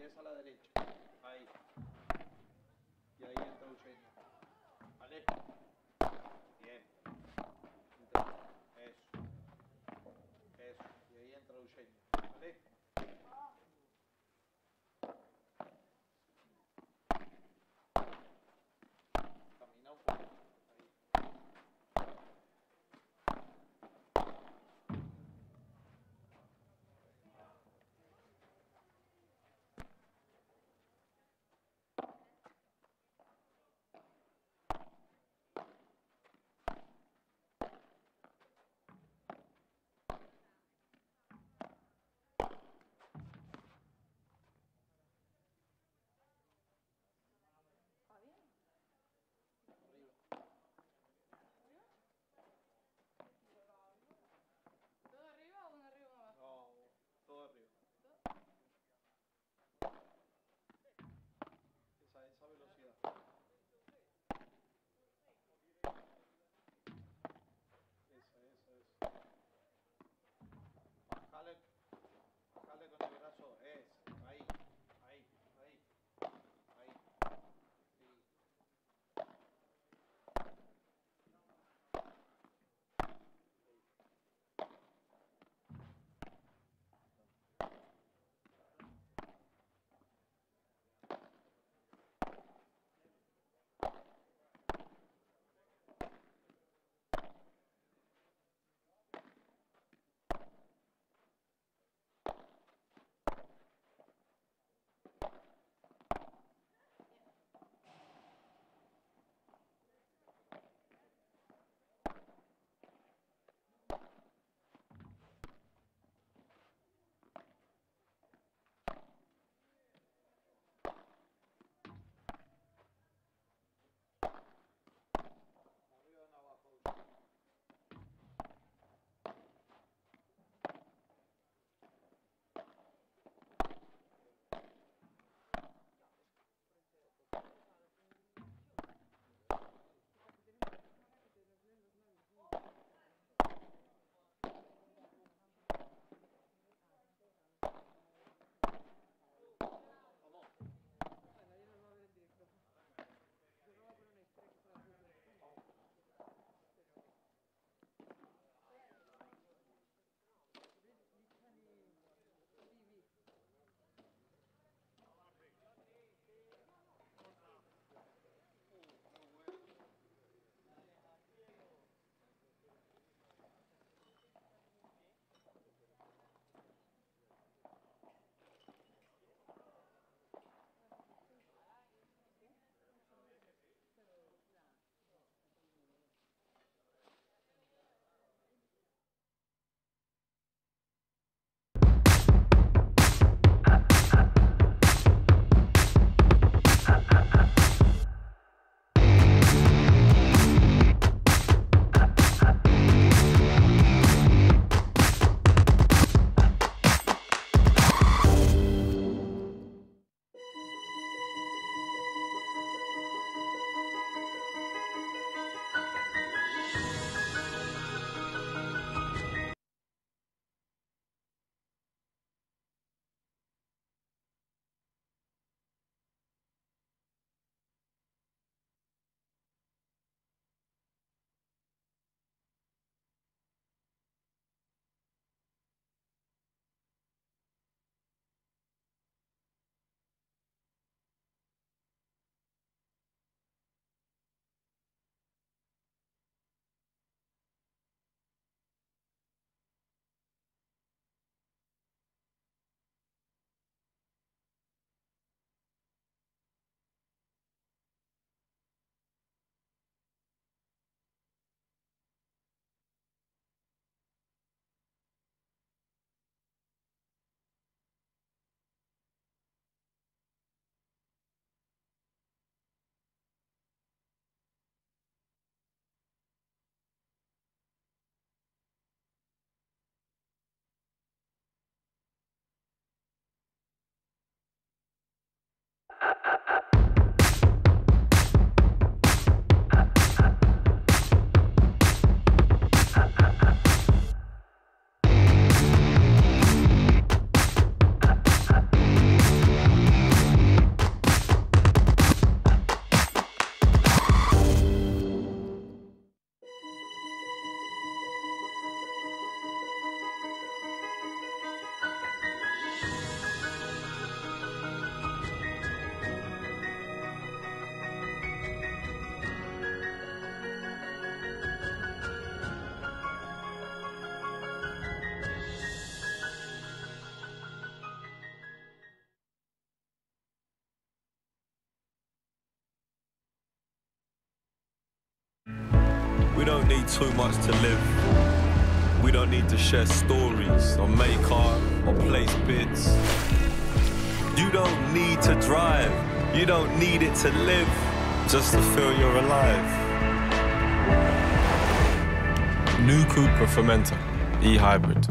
ves a la derecha. Ahí. Y ahí entra Eugenia. ¿Vale? Bien. Eso. Eso. Y ahí entra Eugenia. ¿Vale? Camina un poco. We don't need too much to live. We don't need to share stories or make art or place bids. You don't need to drive. You don't need it to live just to feel you're alive. New Cooper Fermenter, e-hybrid.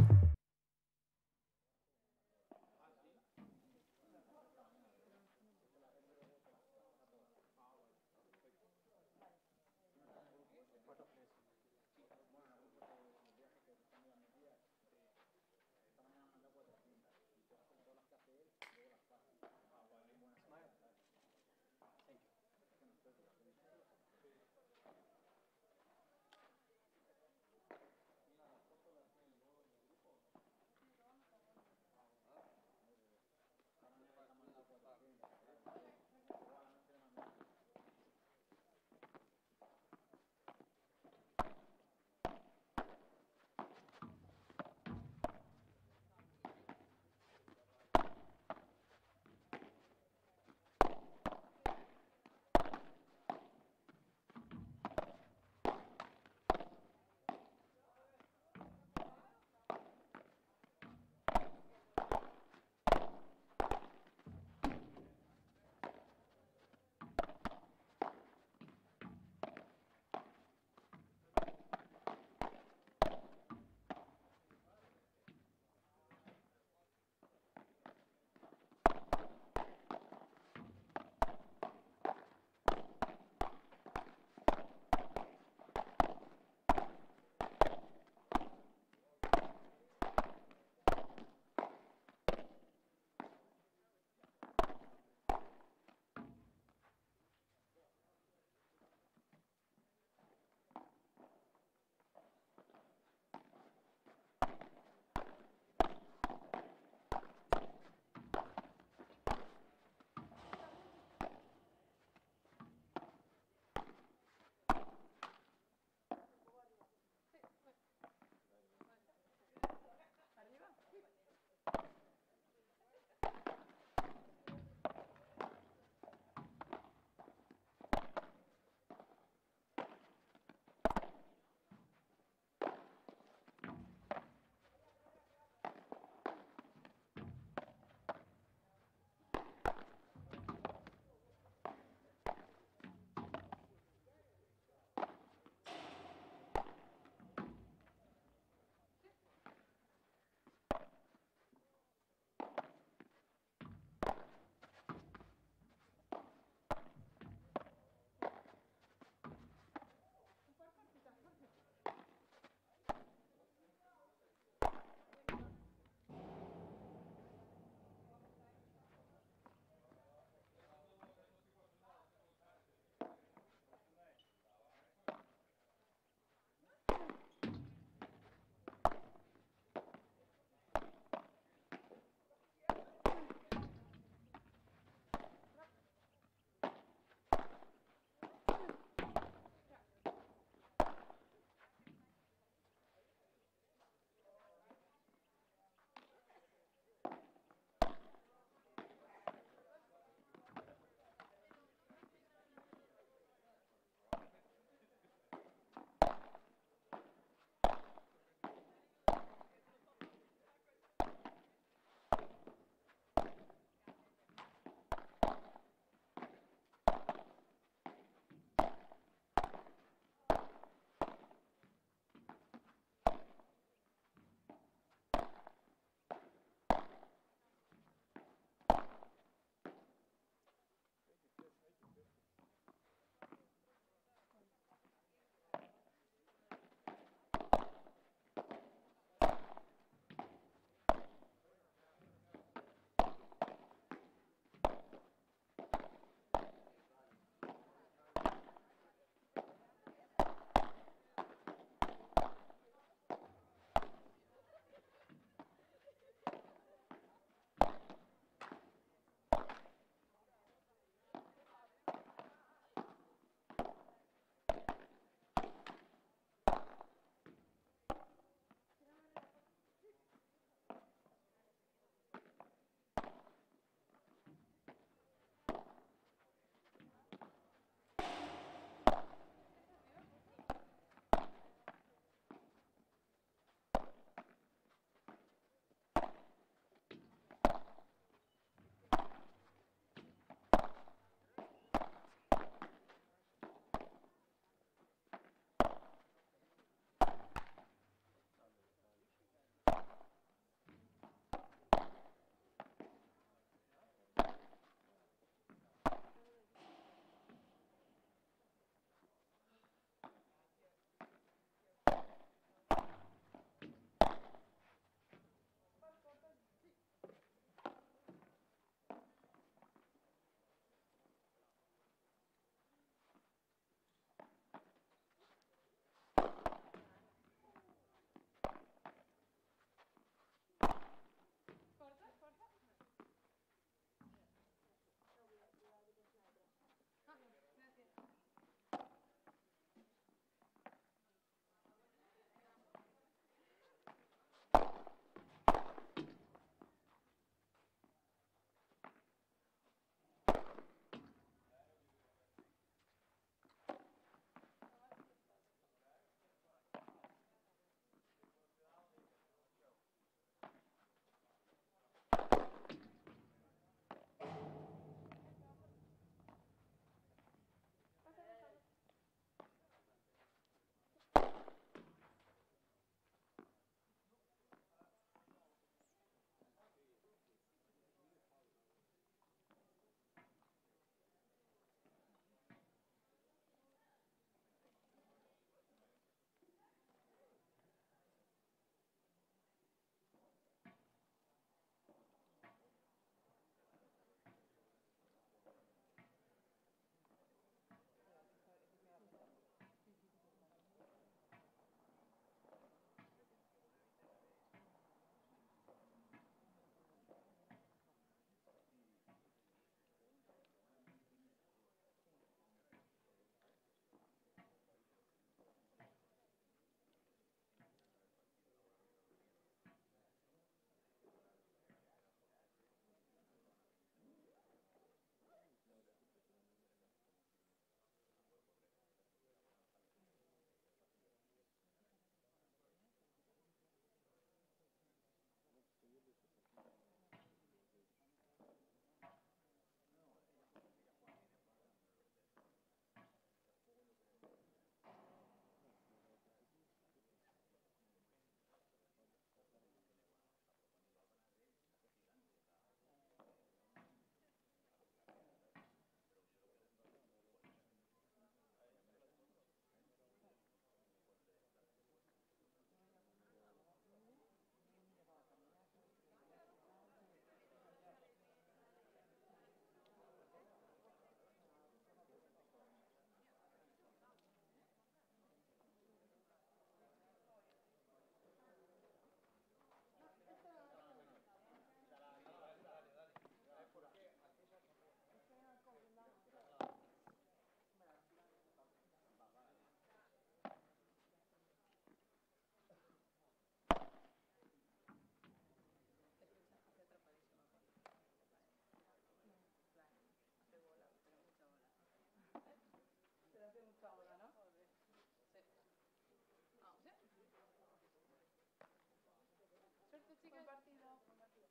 Buen partido.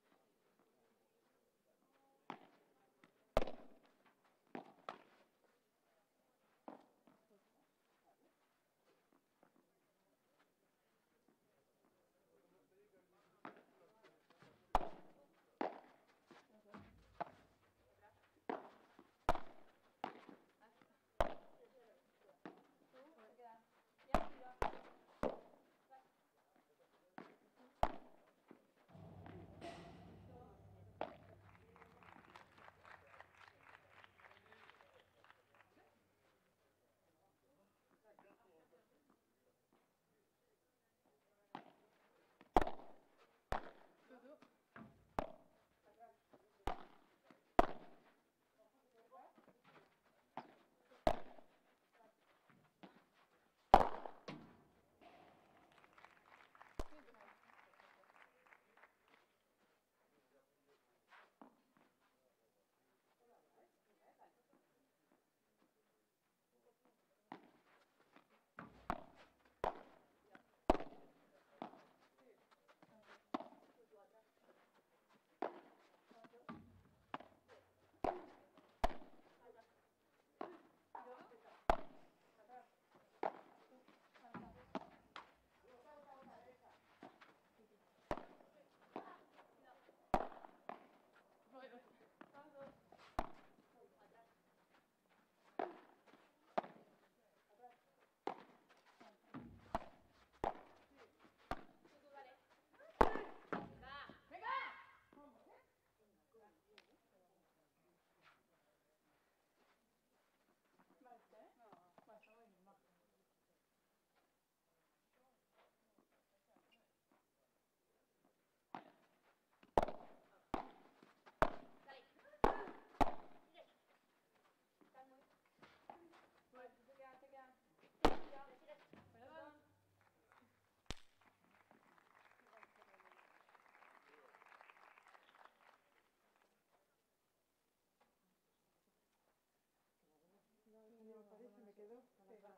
Me parece, me quedo. Venga,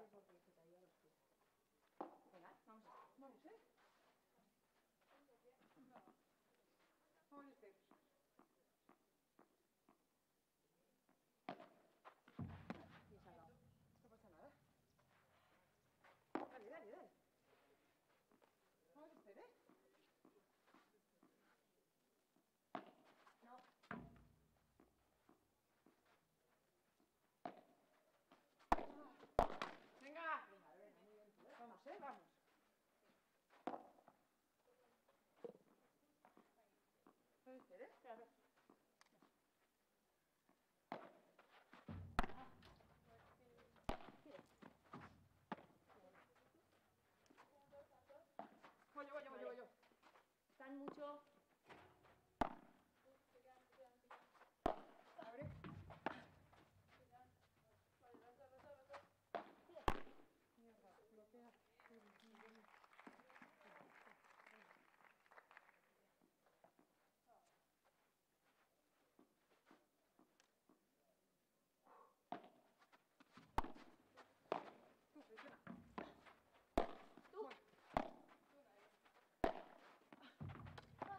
vamos. Vamos, ¿eh? Vamos, este. No pasa nada. Dale, dale, dale. Vamos, este, ¿eh? Venga. Vamos, vamos. Este, ¿eh? Claro. Voy yo. Están mucho. Abre. Mierda, bloquea. Tú, presiona. Tú.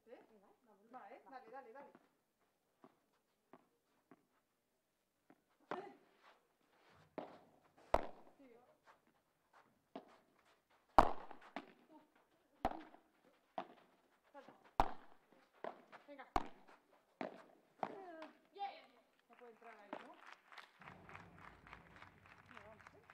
este, ¿eh? Va, ¿eh? Dale, dale, dale. Sigue. Salta. Venga. No puede entrar ahí, ¿no? No, vamos, ¿eh?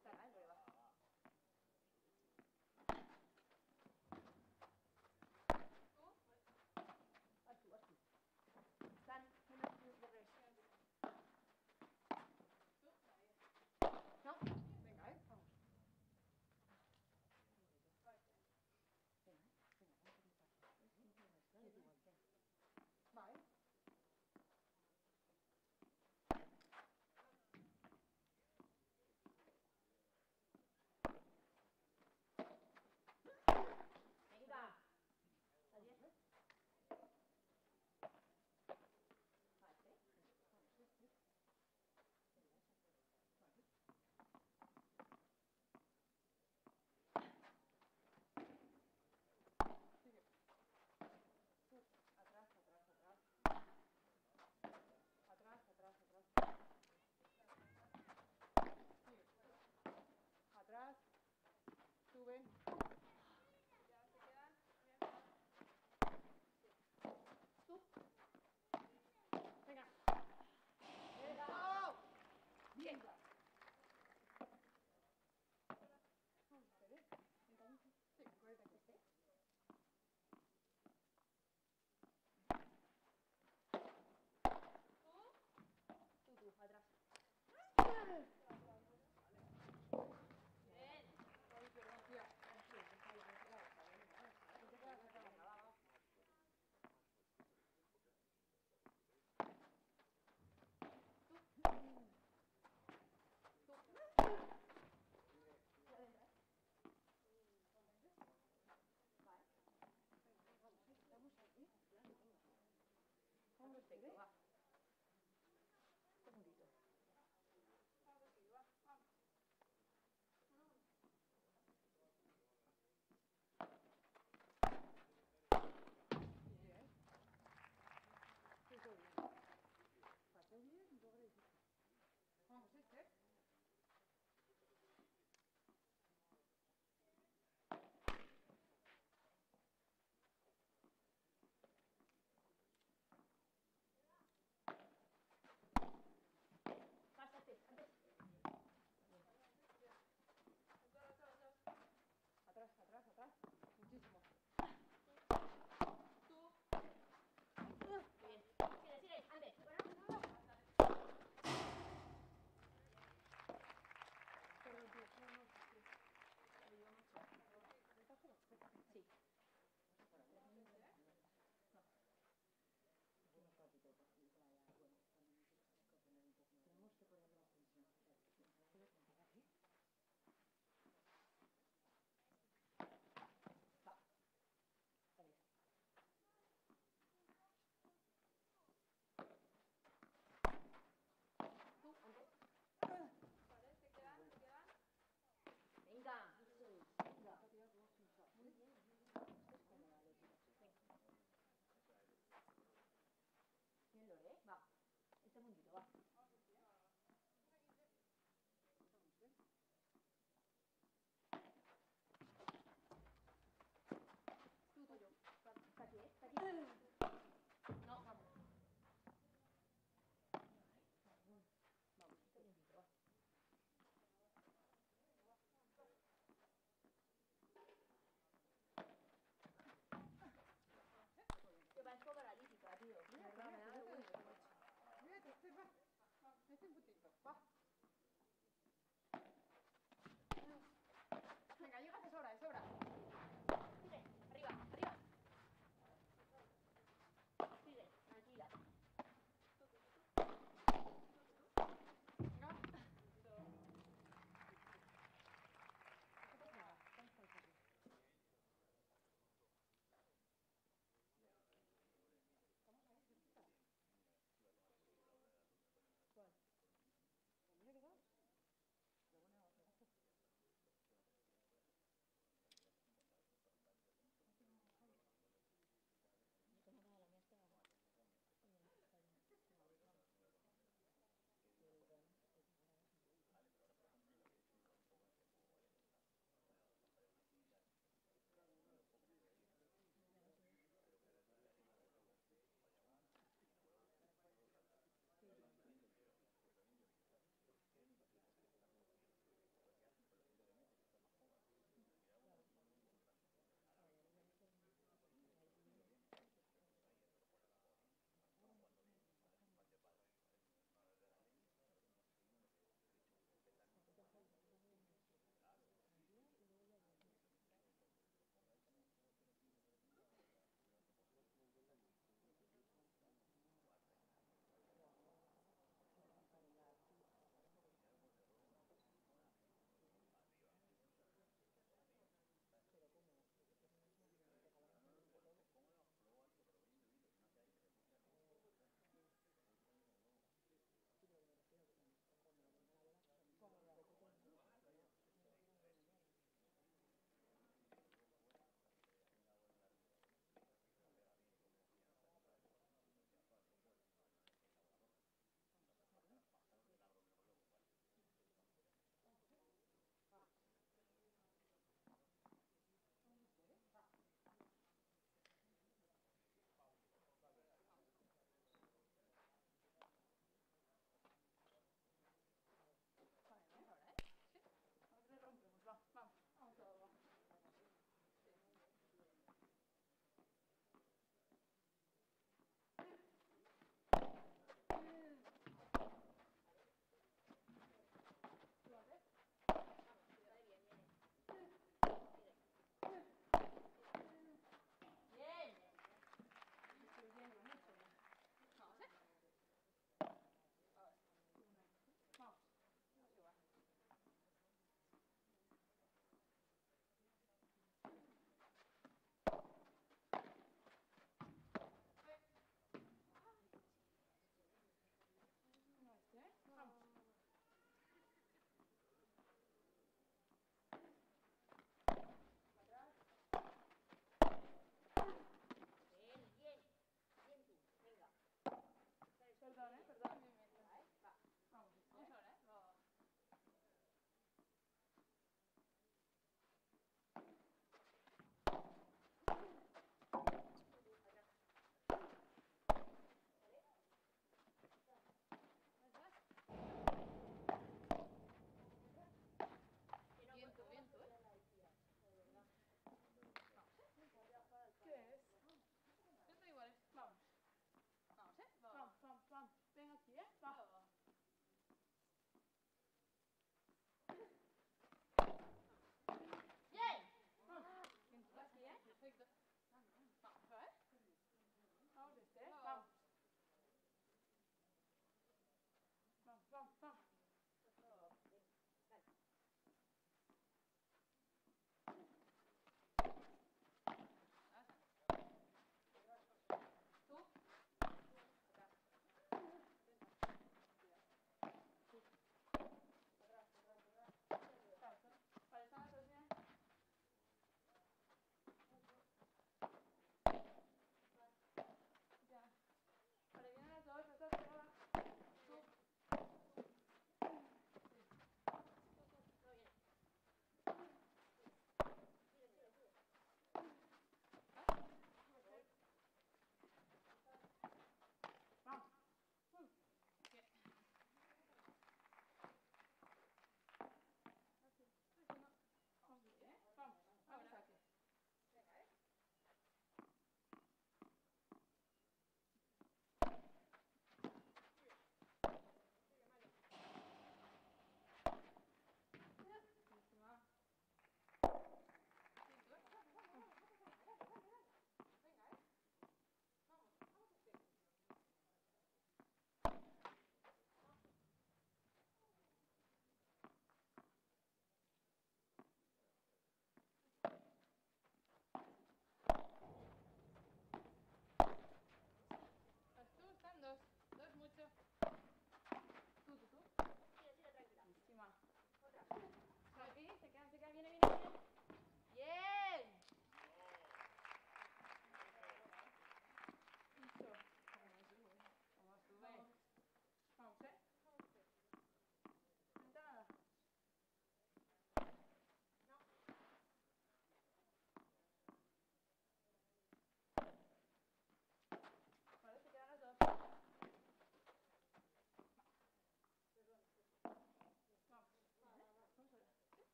Cara, el va. Vas tú, vas tú. Están una cruz de revés. No. Venga, vamos. Vale. Venga. ¿Adiós? Vale. Sigue. Tú, atrás, atrás, atrás. Atrás, atrás, atrás. Sigue. Atrás. Sube. Tú. Venga. ¡Oh! Bien. Vamos, espere. Sí, cuérdate que esté. Tú, atrás. Bien. Ay, perdón, tía. Venga, va, va. Vamos, espere. Perfecto, va. Un segundito. Bien. Sí, todo bien. Pasó bien, un poco difícil. Vamos, Esther. Pásate, antes. Atrás, atrás, atrás. Muchísimo. Muy bien. Sigue, sigue, antes. Perdón, tío. Sí. Tenemos que poner la tensión. Va. Adiós. Tú, antes. Venga. Venga. Muy bien. Esto es cómoda, lo tiro. Venga. Bien, Lore. Va. El segundito, va. Tú, yo. Está aquí, ¿eh? Está aquí. No, vamos. Vamos, un segundito, va. Que va un poco paralítica, tío. Mira, Me da vergüenza. mira, Esther, va. Este un puntito. Va. Venga, llega, es hora, es hora. Sigue, arriba, arriba. Sigue, tranquila. Venga.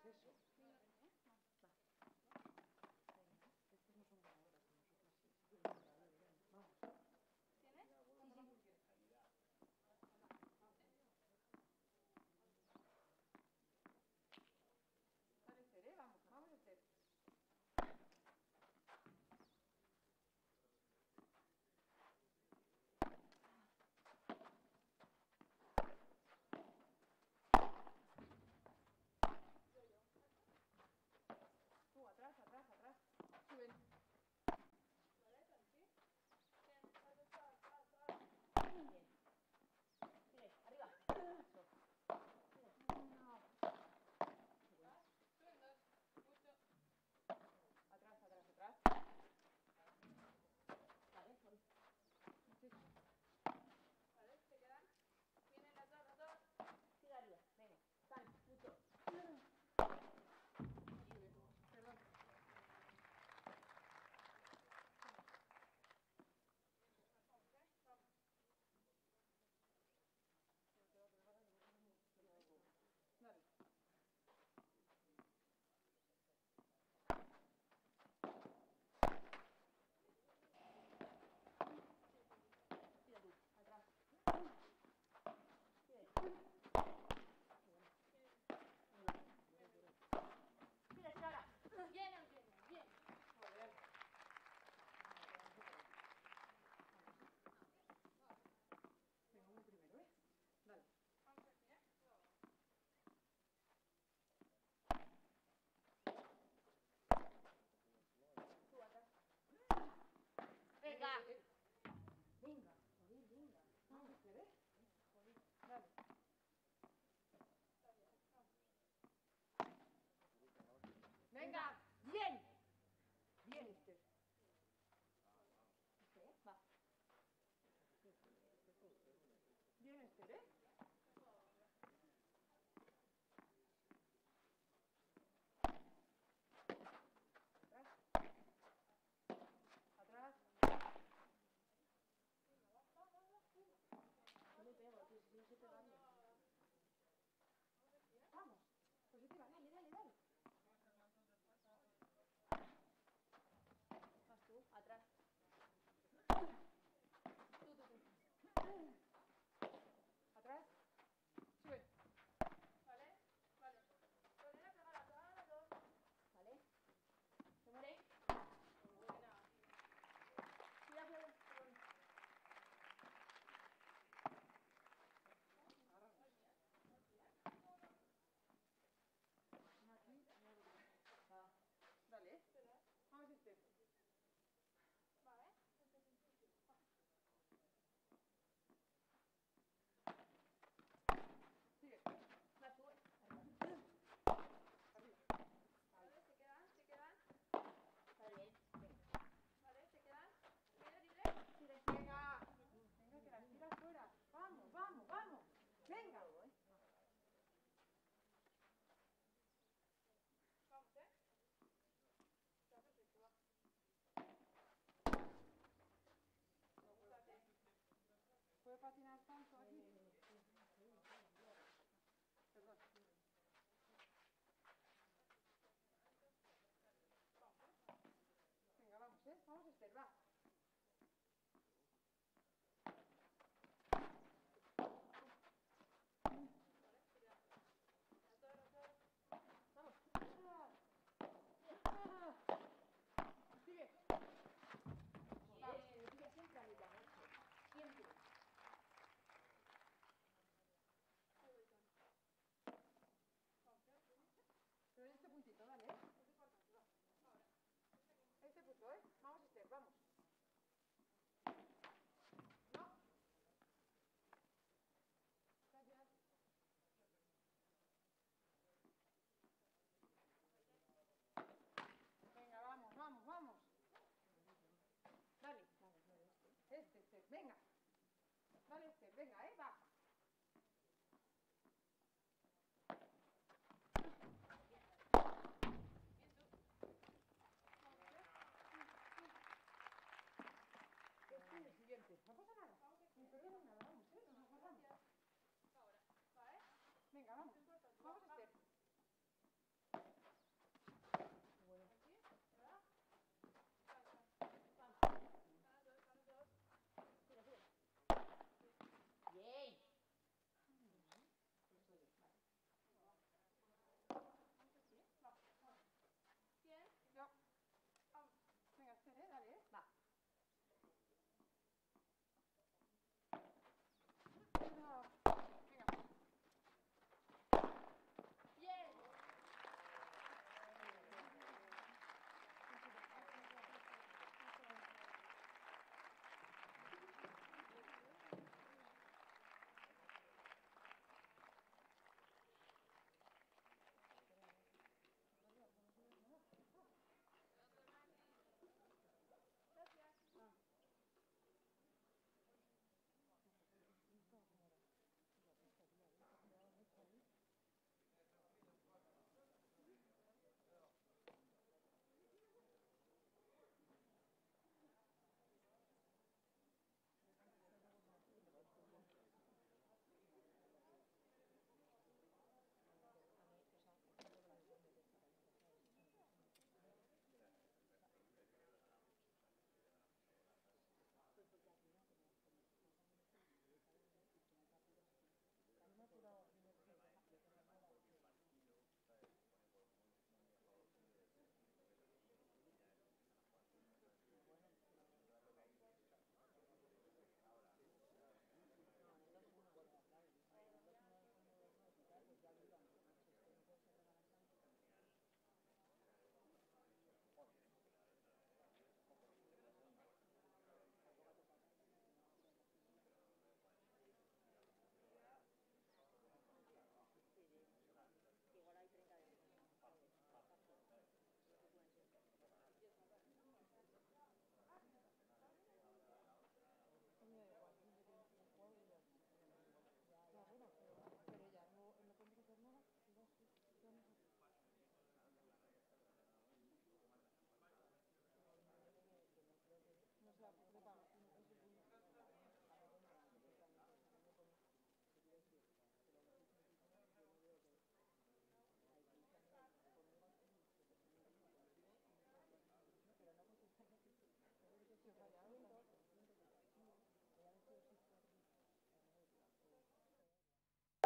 eso. Va. Estos no son ganadoras, nosotras sí. Vamos. ¿Tienes? Sí, sí. Dale, Esther, ¿eh? Vamos, vamos, Esther. Tú, atrás, atrás, atrás. Suben. Vale, tranqui. Bien, atrás. Bien. Sigue, arriba. Eso. Sigue. No. Suben dos. Mucho. Atrás, atrás, atrás. Vale, voy. Sí. Vale, se quedan. Vienen las dos. Sigue arriba. Venga. Sal, mucho. Perdón. Dale. Sigue tú. Atrás. Sigue. Sigue, sigue ahora. Bien, Eugenia, bien. Joder. Venga, uno primero, ¿eh? Dale. Vamos aquí, ¿eh? Tú atrás. Venga. Venga. Venga. Joder, venga. Vamos, Esther, ¿eh? Dale. Venga. Bien. Bien, Esther. Este, va. Bien, Esther, ¿eh? Atrás. Atrás. No me pego, tío, si yo estoy pegando. Vamos. Positiva, dale, dale, dale. Vas tú, atrás. Atrás. Sube. Vale, vale. Volver a pegar a las dos. Vale. Se muere. Buena. Cuidado. Una aquí y una aquí. Va. Dale, ¿eh? Vamos, Esther. Vale. Sigue. Vas tú. Arriba. Vale, se quedan, se quedan. Vale, bien. Venga. Vale, se quedan. Libre, libre. Sigue. Venga. Venga, que las tiras fuera. Vamos, vamos, vamos. Venga. Vamos, ¿eh? Está perfecto, va. ¿Puede patinar tanto aquí? Perdón. Venga, vamos, ¿eh? Vamos, Esther, va. Vamos. Sigue. Vamos. Sigue siempre arriba, macho. Siempre. Pero en este puntito, dale, ¿eh? Este punto, ¿eh? Vamos, Esther, vamos.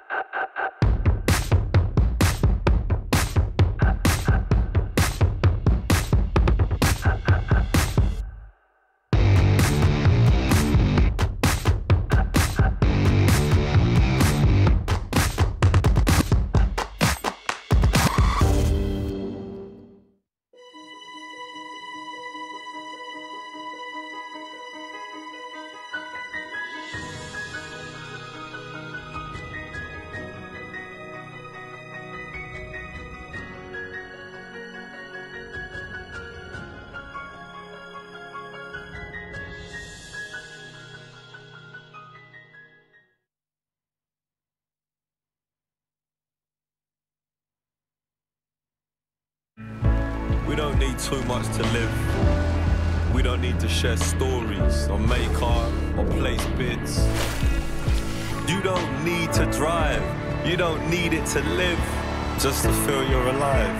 We don't need too much to live. We don't need to share stories or make art or place bids. You don't need to drive. You don't need it to live. Just to feel you're alive.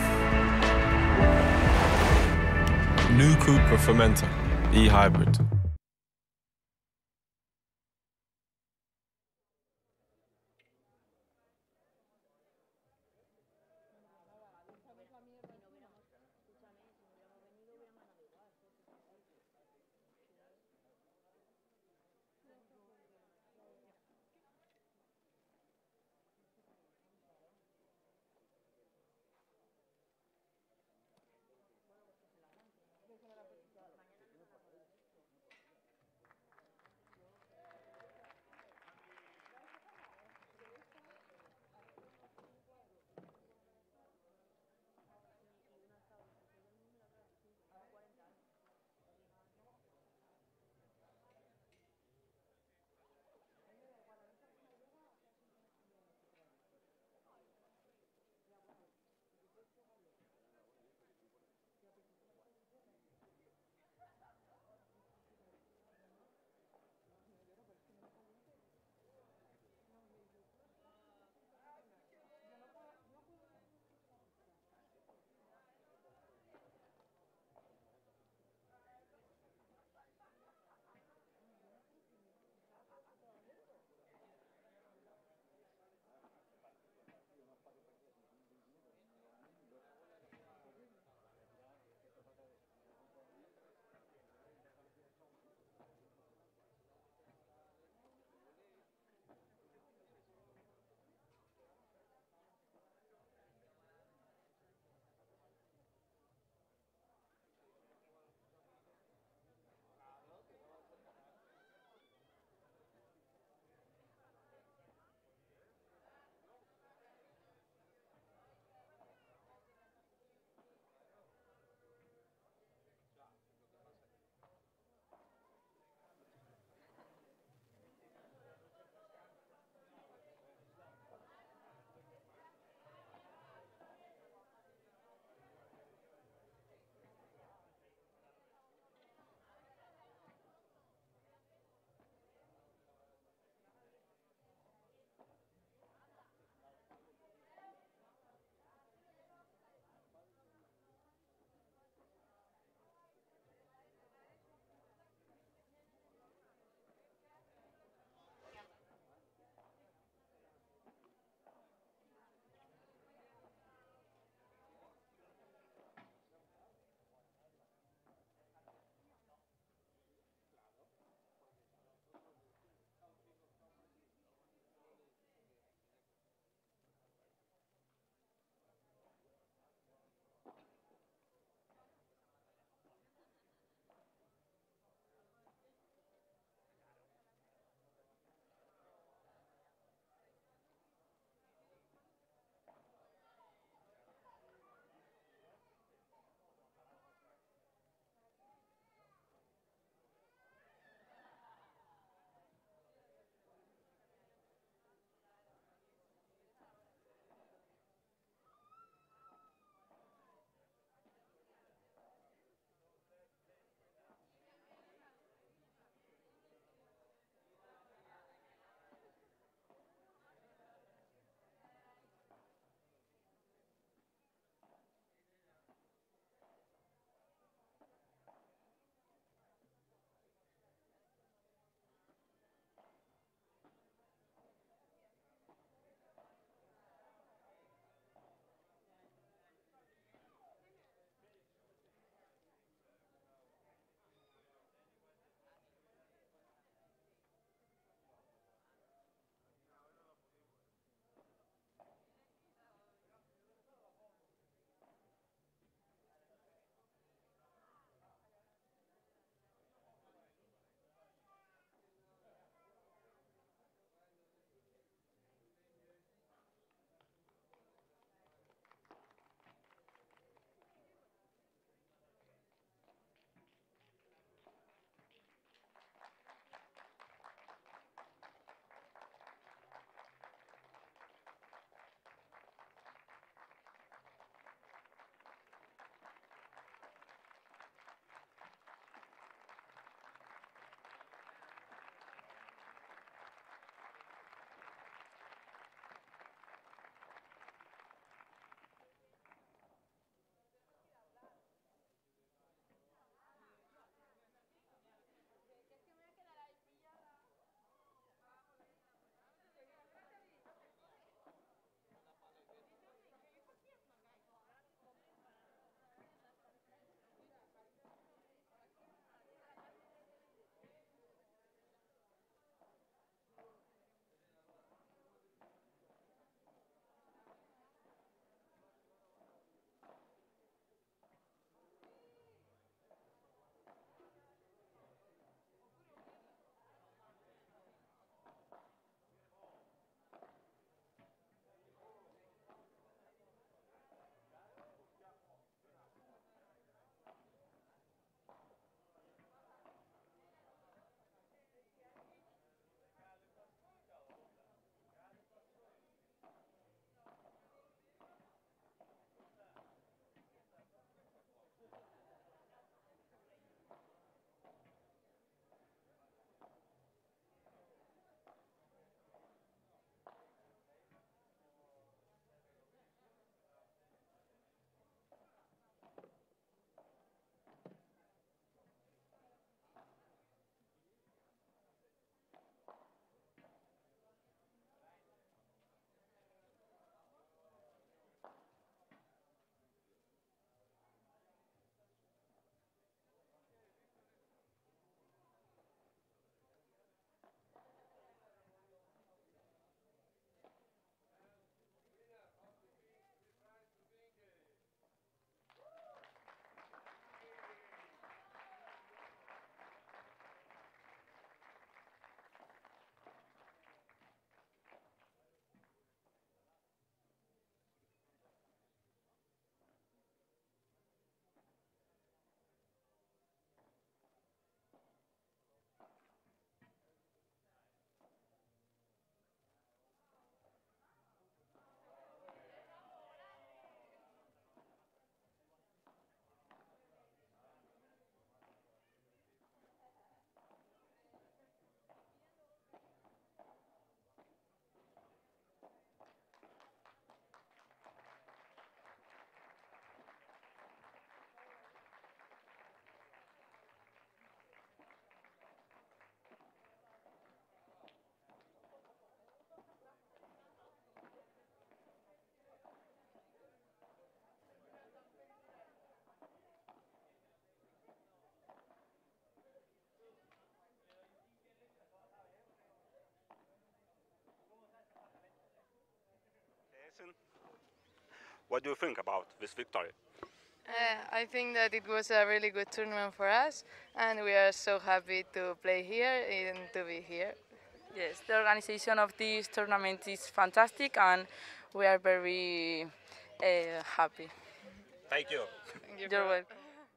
New Cooper Fermenter, e-hybrid. Martin, what do you think about this victory? I think that it was a really good tournament for us, and we are so happy to play here and to be here. Yes, the organization of this tournament is fantastic, and we are very happy. Thank you. You're welcome.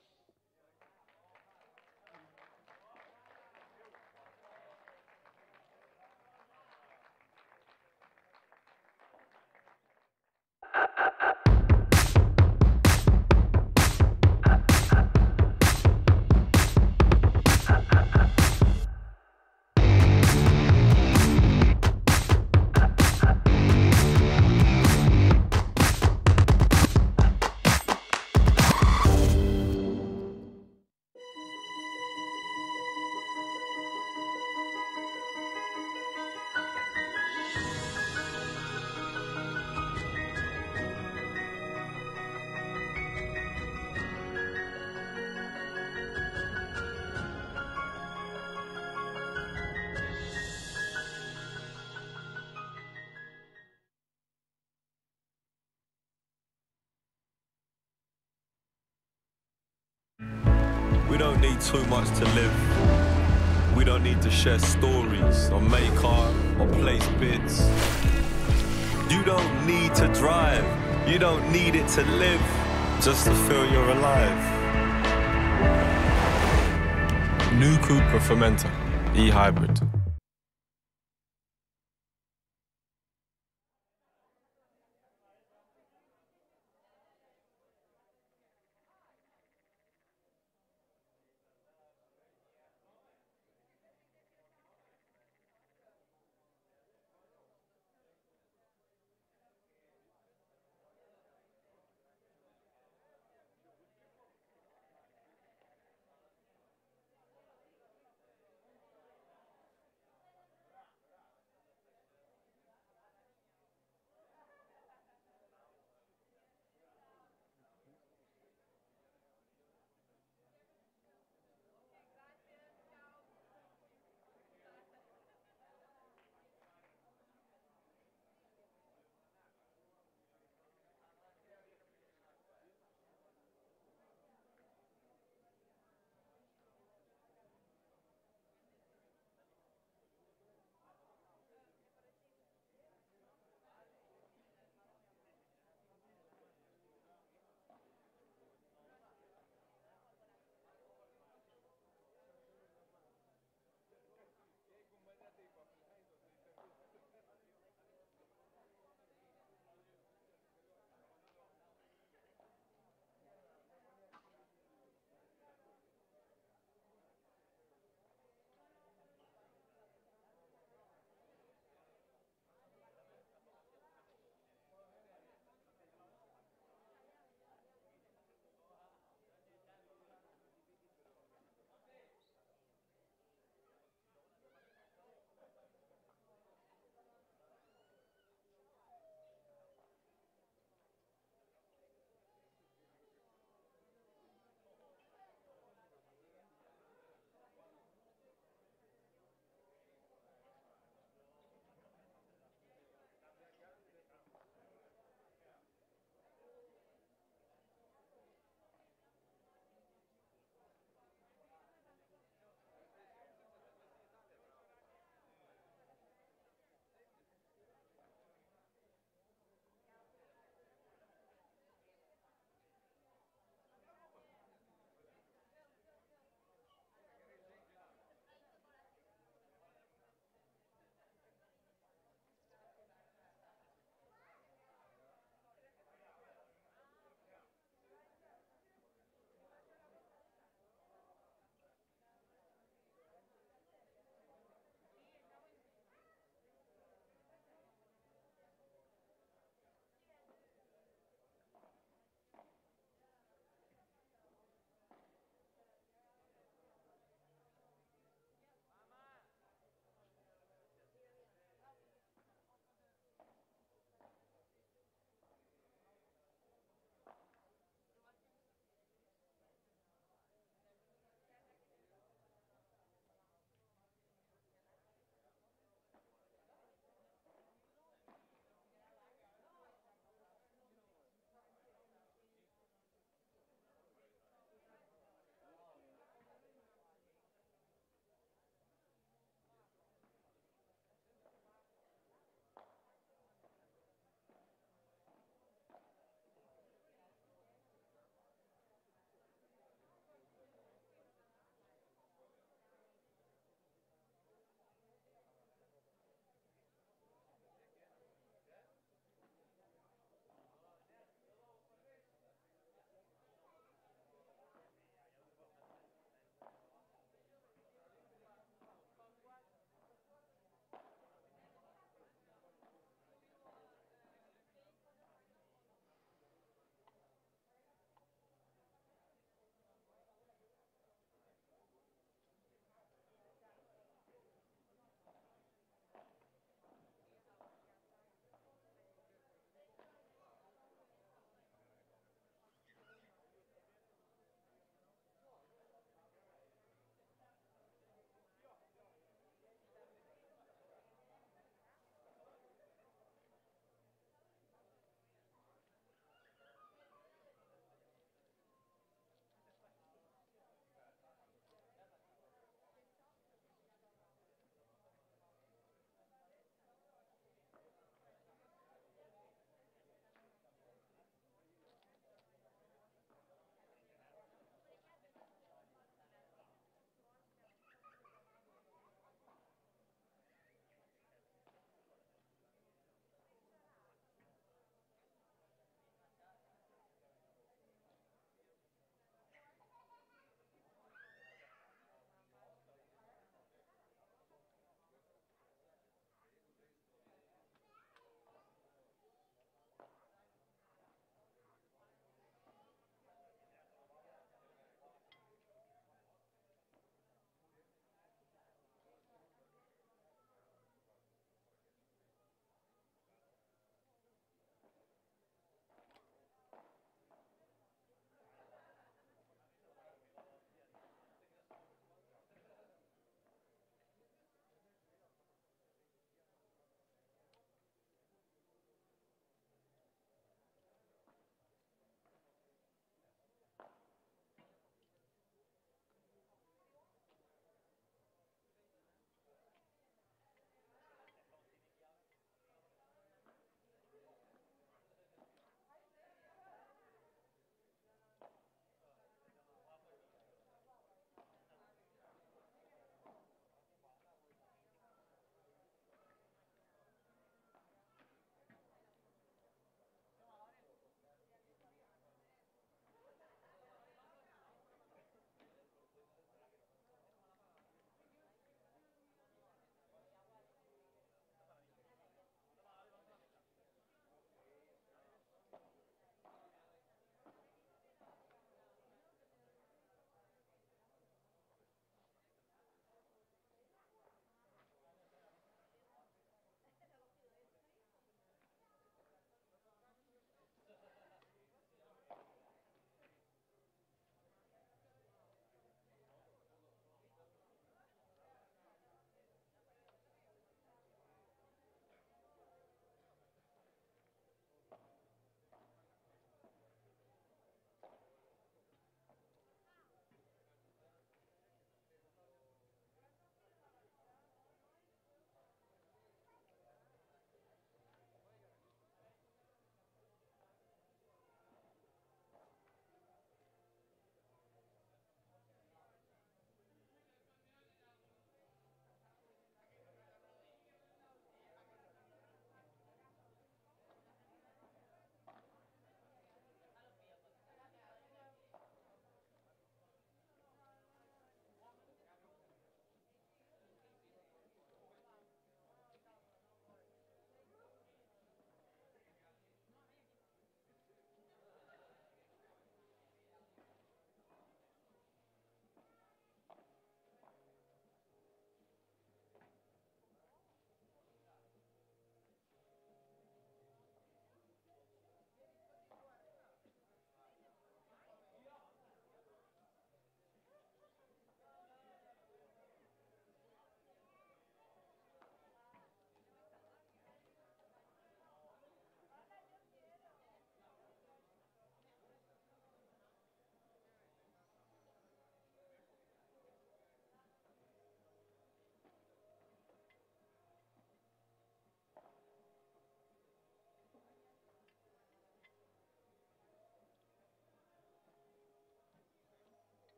We don't need too much to live. We don't need to share stories or make art or place bids. You don't need to drive. You don't need it to live. Just to feel you're alive. New Cooper Fermenter, e-hybrid.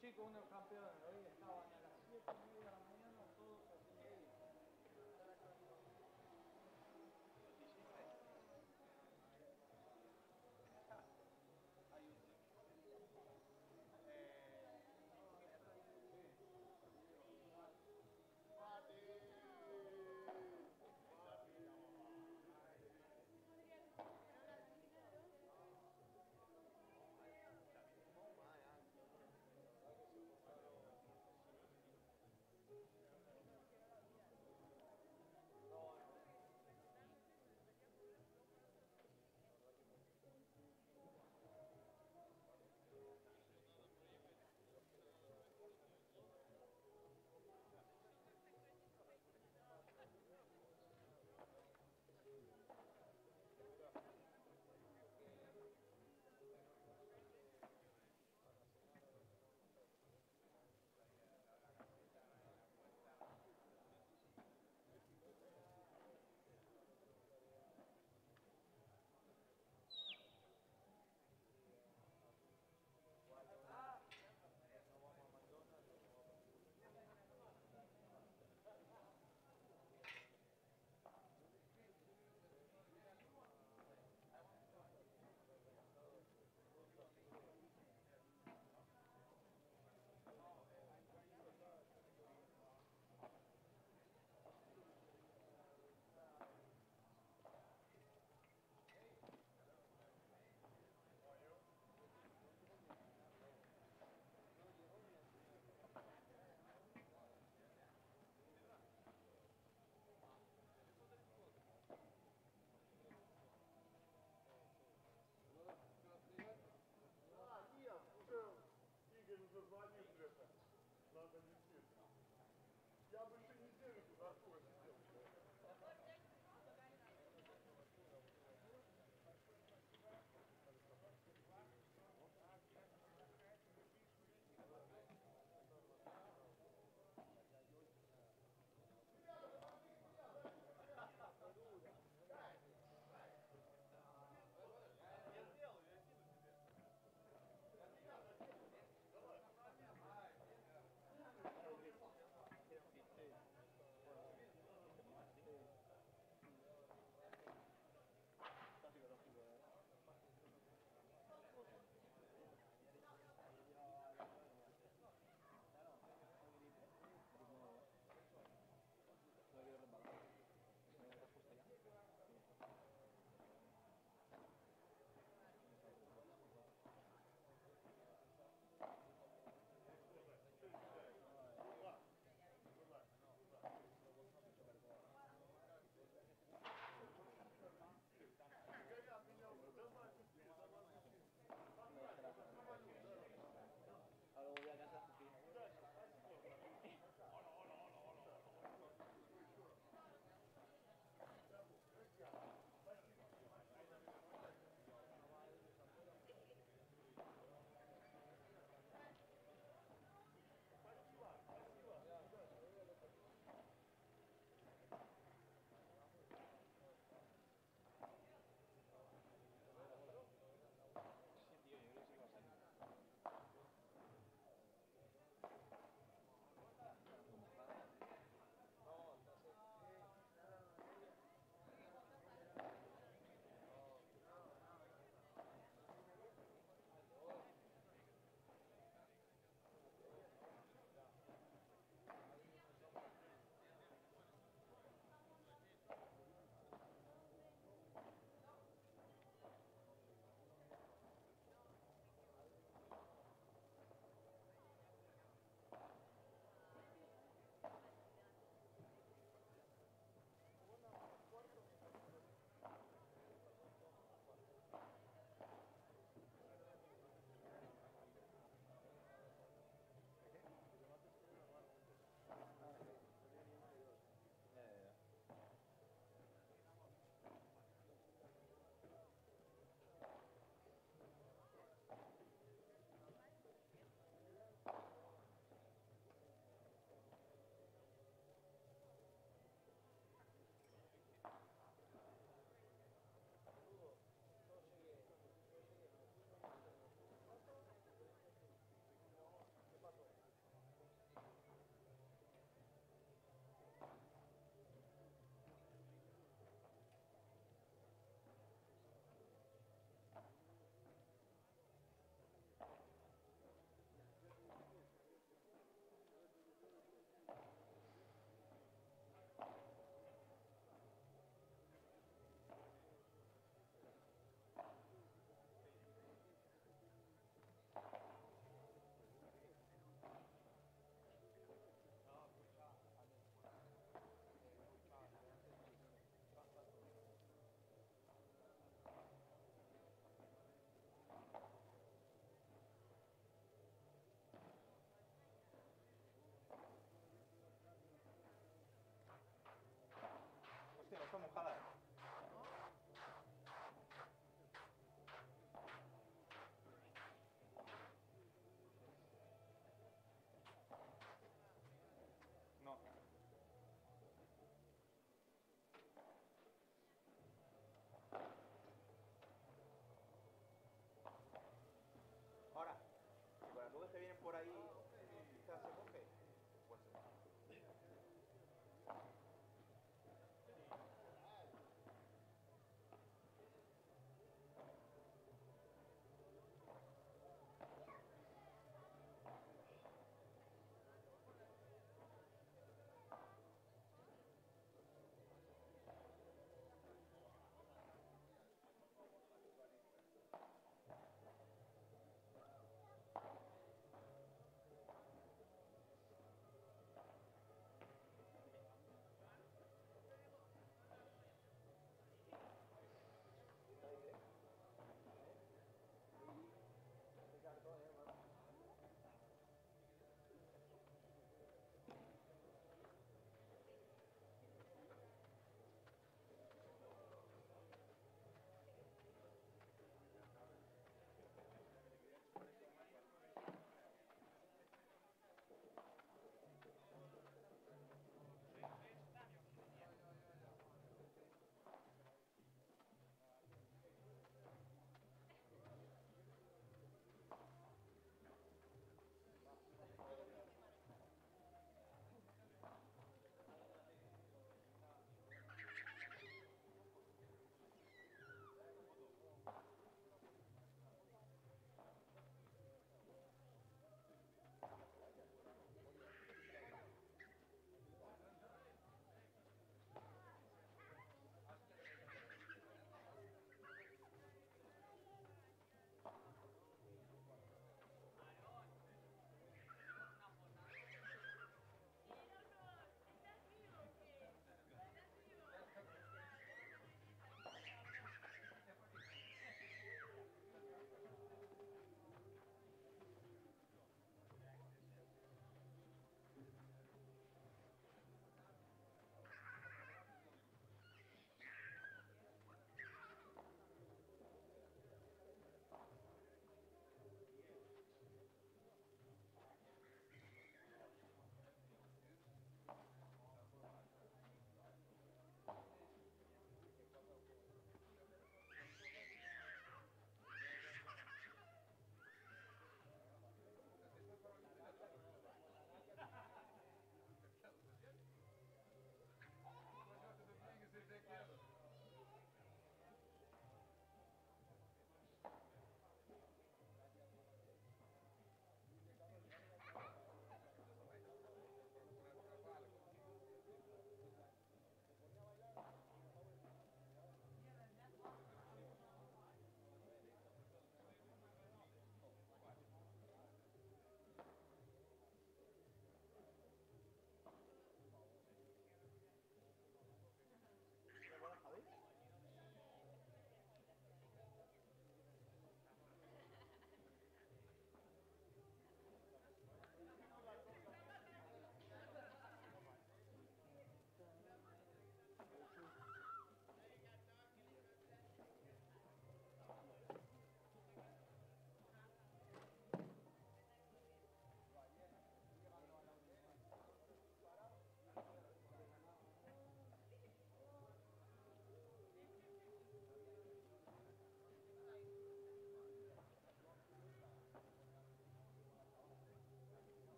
chicos, unos campeones, hoy estaban a las 7:30 de la mañana, todos haciendo ahí.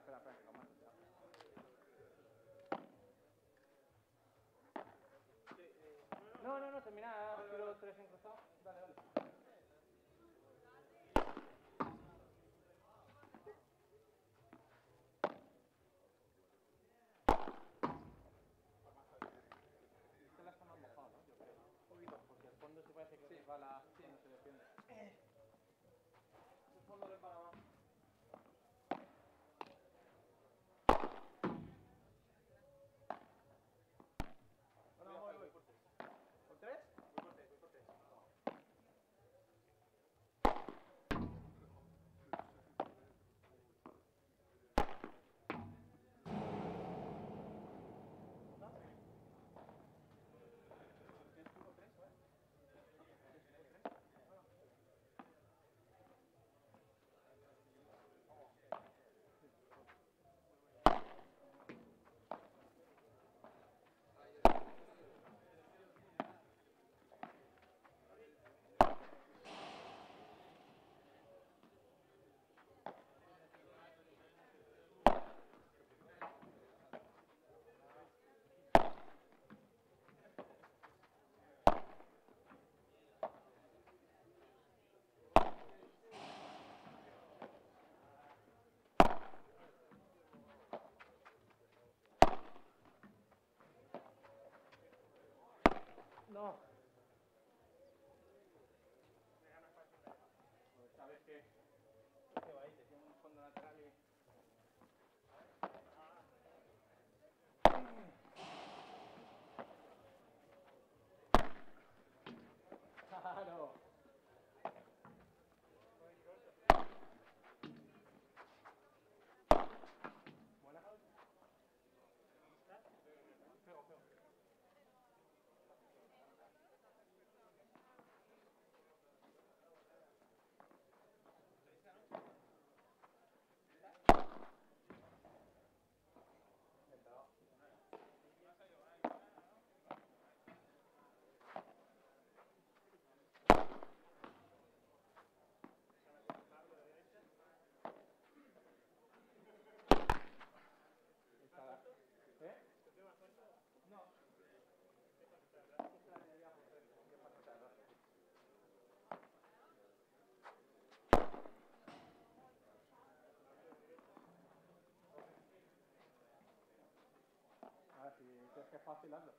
No, termina, tiro 3 en cruzado. Dale. Esta la zona mojada, ¿no? Yo creo. Porque el fondo se parece que resbala cuando se defiende. El fondo de para abajo. No. Pues sabes que va ahí, te tiene un fondo lateral y... Claro. Buena. Pego. A ver si crees que es fácil, hazlo.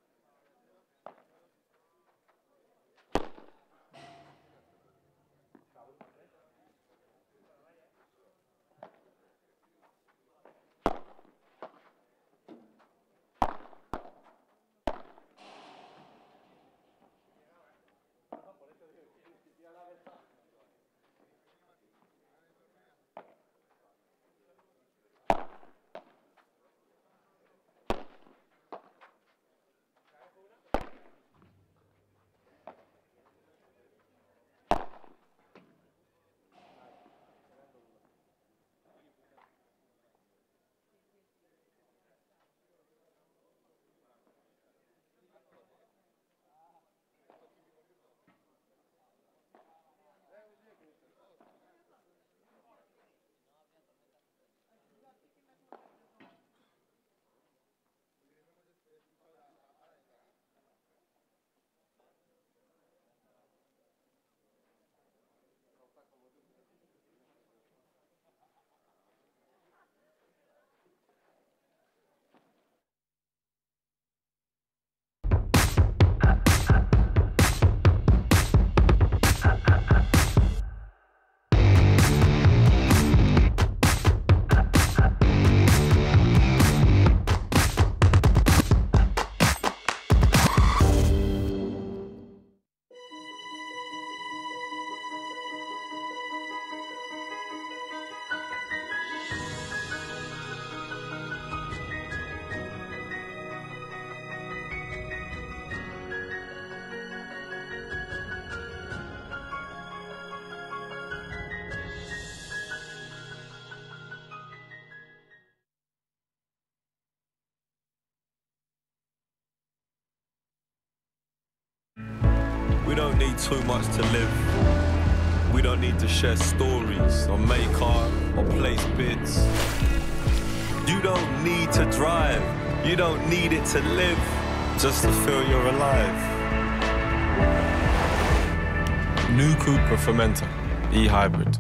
We don't need too much to live. We don't need to share stories or make art or place bids. You don't need to drive. You don't need it to live. Just to feel you're alive. New Cupra Formentor, e-hybrid.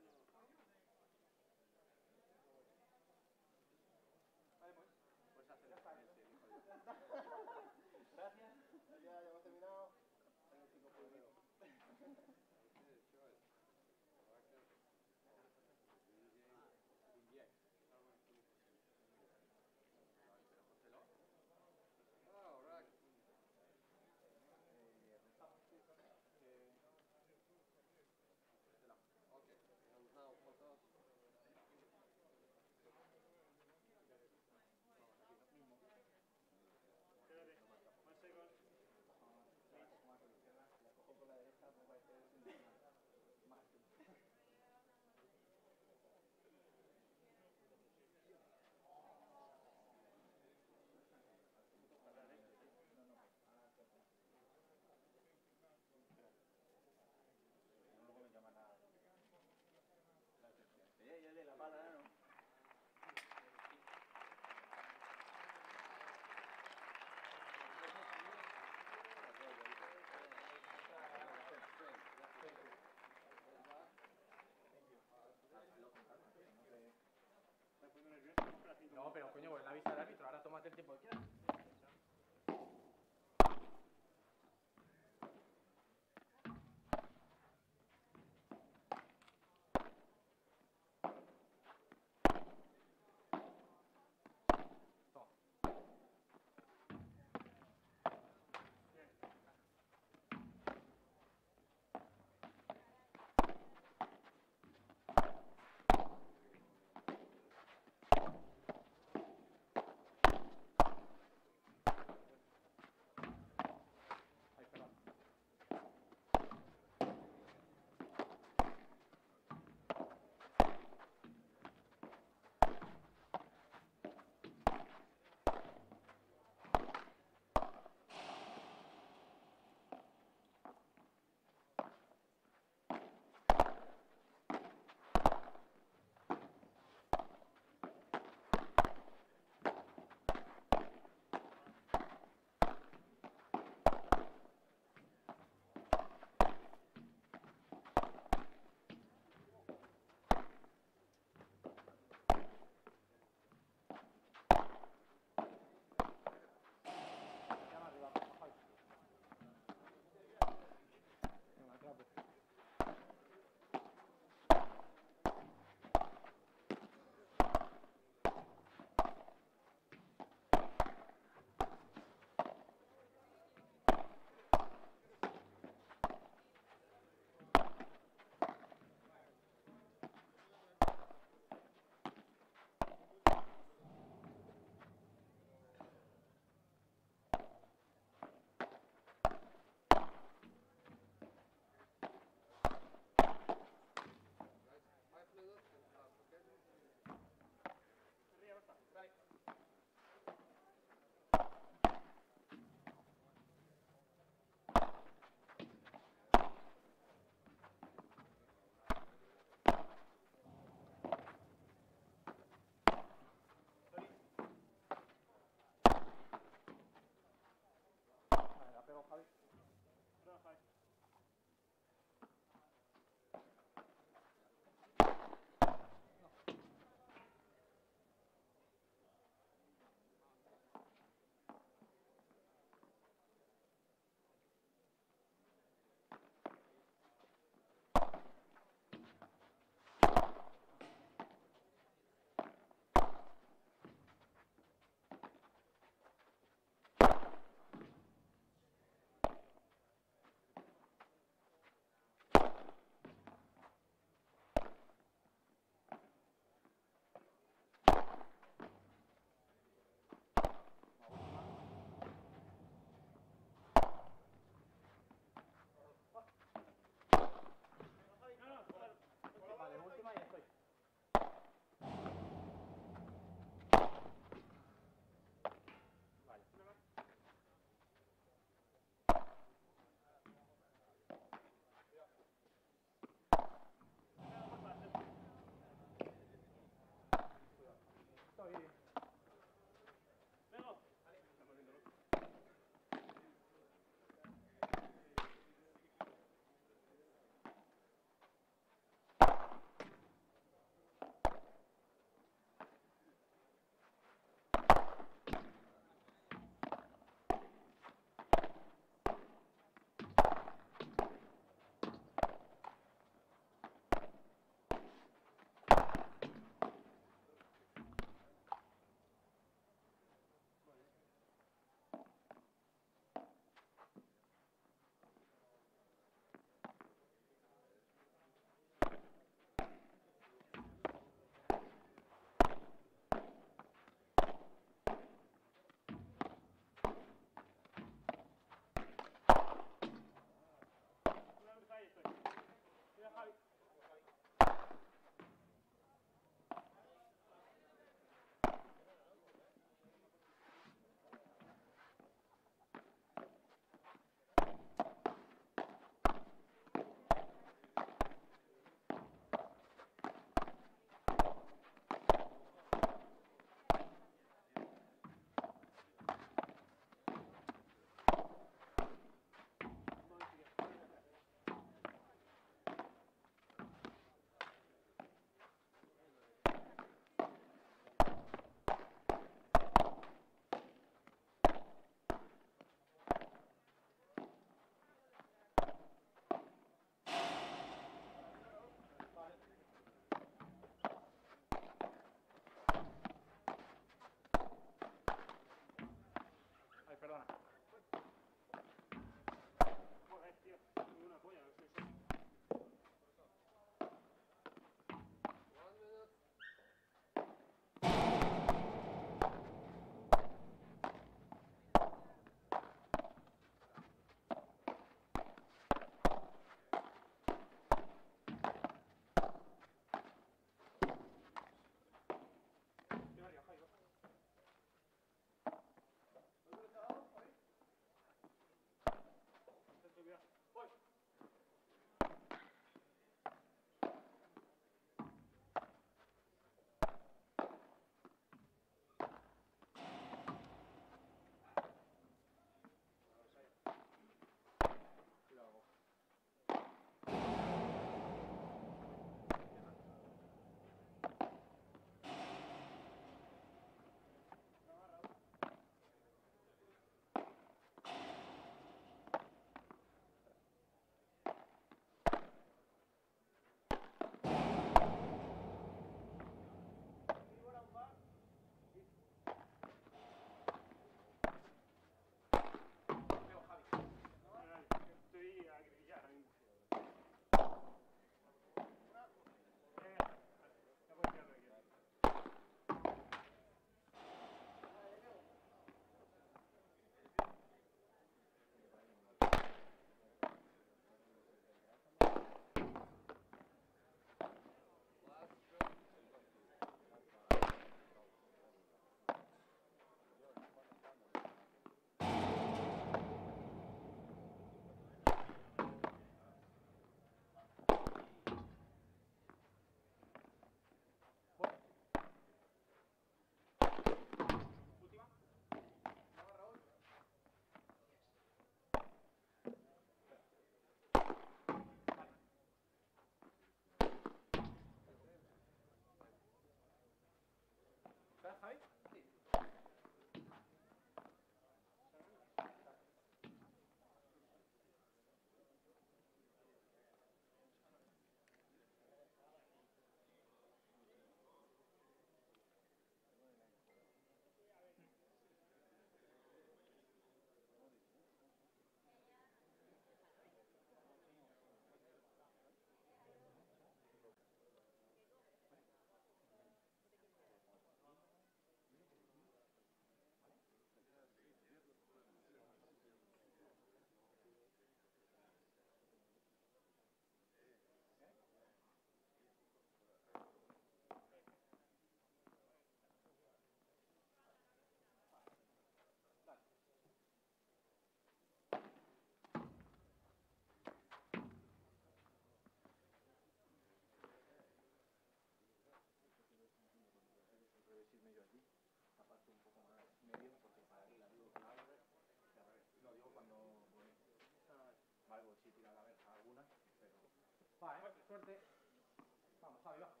Va, suerte. Vamos, Javi, va.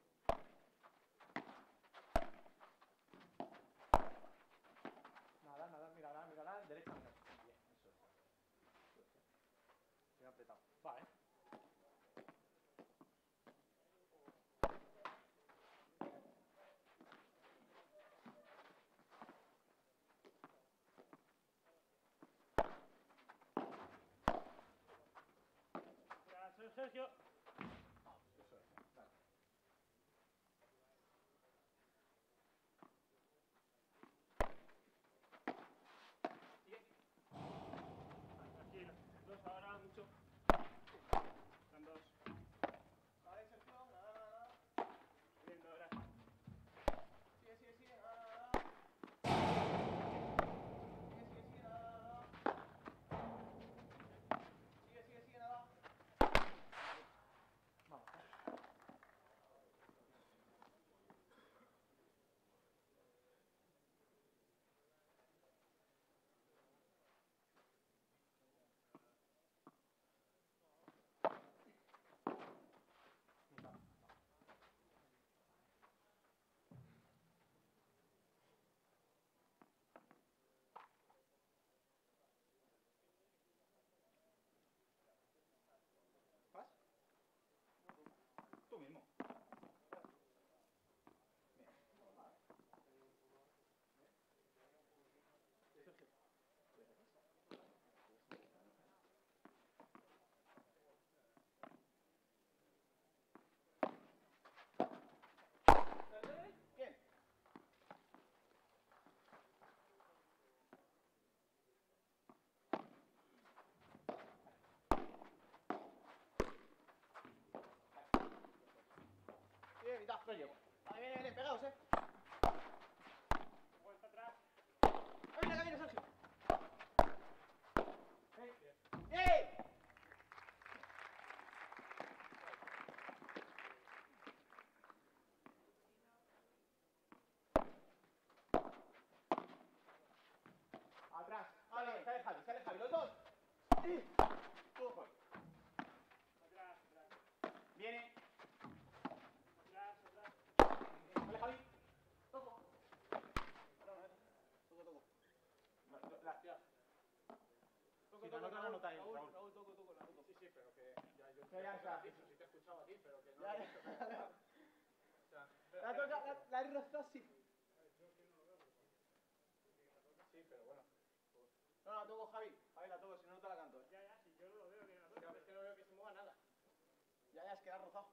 Nada, nada, mírala, mírala, derecha, mira. Bien, eso es. Bien apretado. Va, Gracias, Sergio. Eso es, dale. Tranquilo. Dos ahora, mucho. Son dos. Vale, Sergio, nada, nada. Viendo ahora. Sigue, sigue, sigue, nada, nada. Sigue, sigue, sigue, nada, nada. Sigue, sigue, sigue, nada. Vamos. ¿Vas? Tú mismo. Bien. Bien, mitad, lo llevo. Vale, viene, viene, pegaos, Vuelta atrás. ¡Camina, camina, Sergio! ¡Bien! Atrás. Vale, sale Javi, los dos. Ojo. Atrás, atrás. Viene. Atrás, atrás. Vale, Javi. Toco. Toco. Gracias. Toco, la nota ahí, Raúl. Raúl, toco, la nota. Sí, sí, pero que ya yo ya está. Sí te he escuchado a ti, pero que no. Ya. La he rozado, sí. Sí, pero bueno. No, la toco, Javi. Javi, la toco, si no, no te la canto. Ya, si yo no lo veo que la toco. Ya, es que no veo que se mueva nada. Ya, es que la has rozado.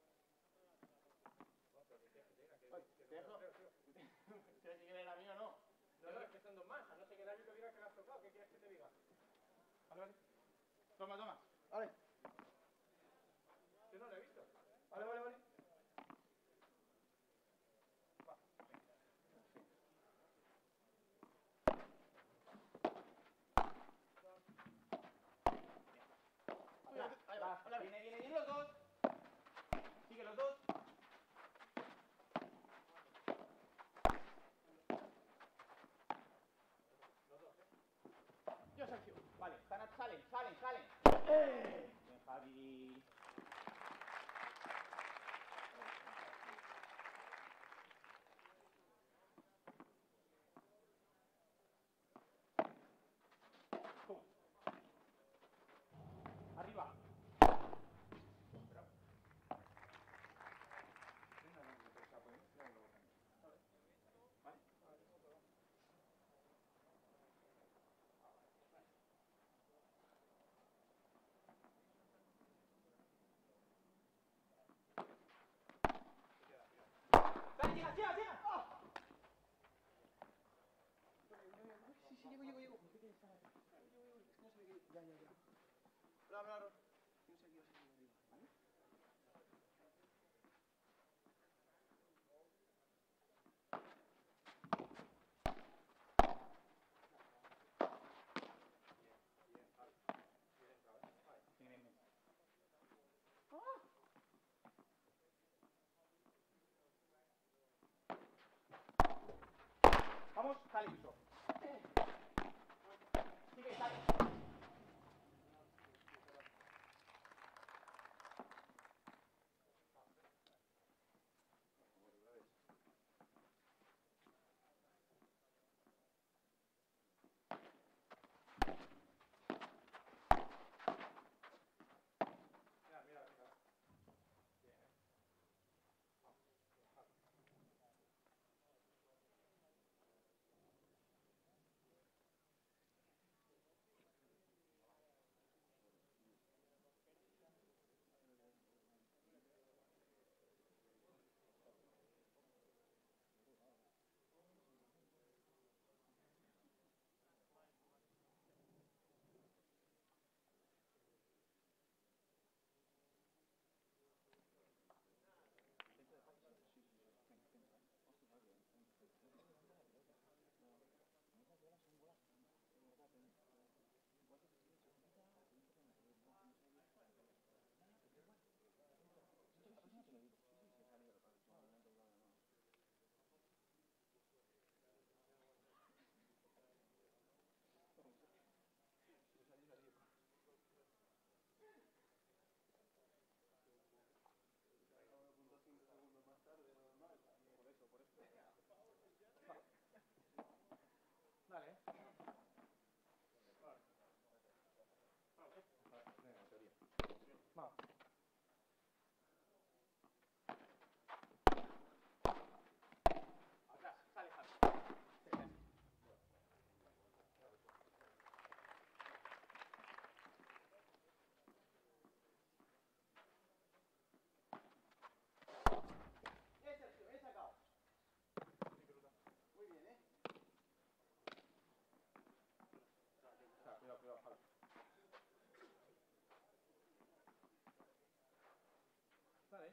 No, pero que te dejo. Si era mío, no. No, es que son dos más. A no ser que David te diga que la has tocado. ¿Qué quieres que te diga? Vale. Toma. Vale. Yo no la he visto. Vale. Ahí va. Viene los dos. Sigue los dos. Yo, Sergio. Vale, salen. Bien, Javi. Pum. Arriba. Llega. ¡Oh! Sí, llego. Ya. Bla. No sé qué arriba, ¿vale? Bien. Vamos, sale piso. Sigue, sale.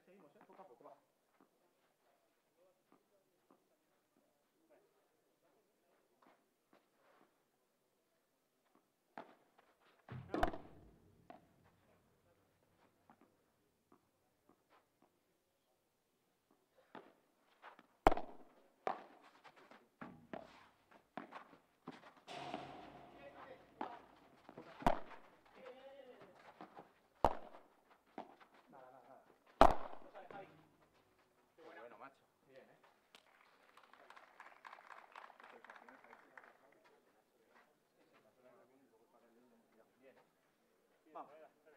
seguimos, poco a poco, va. Bueno, macho. Bien, Bien. Vamos.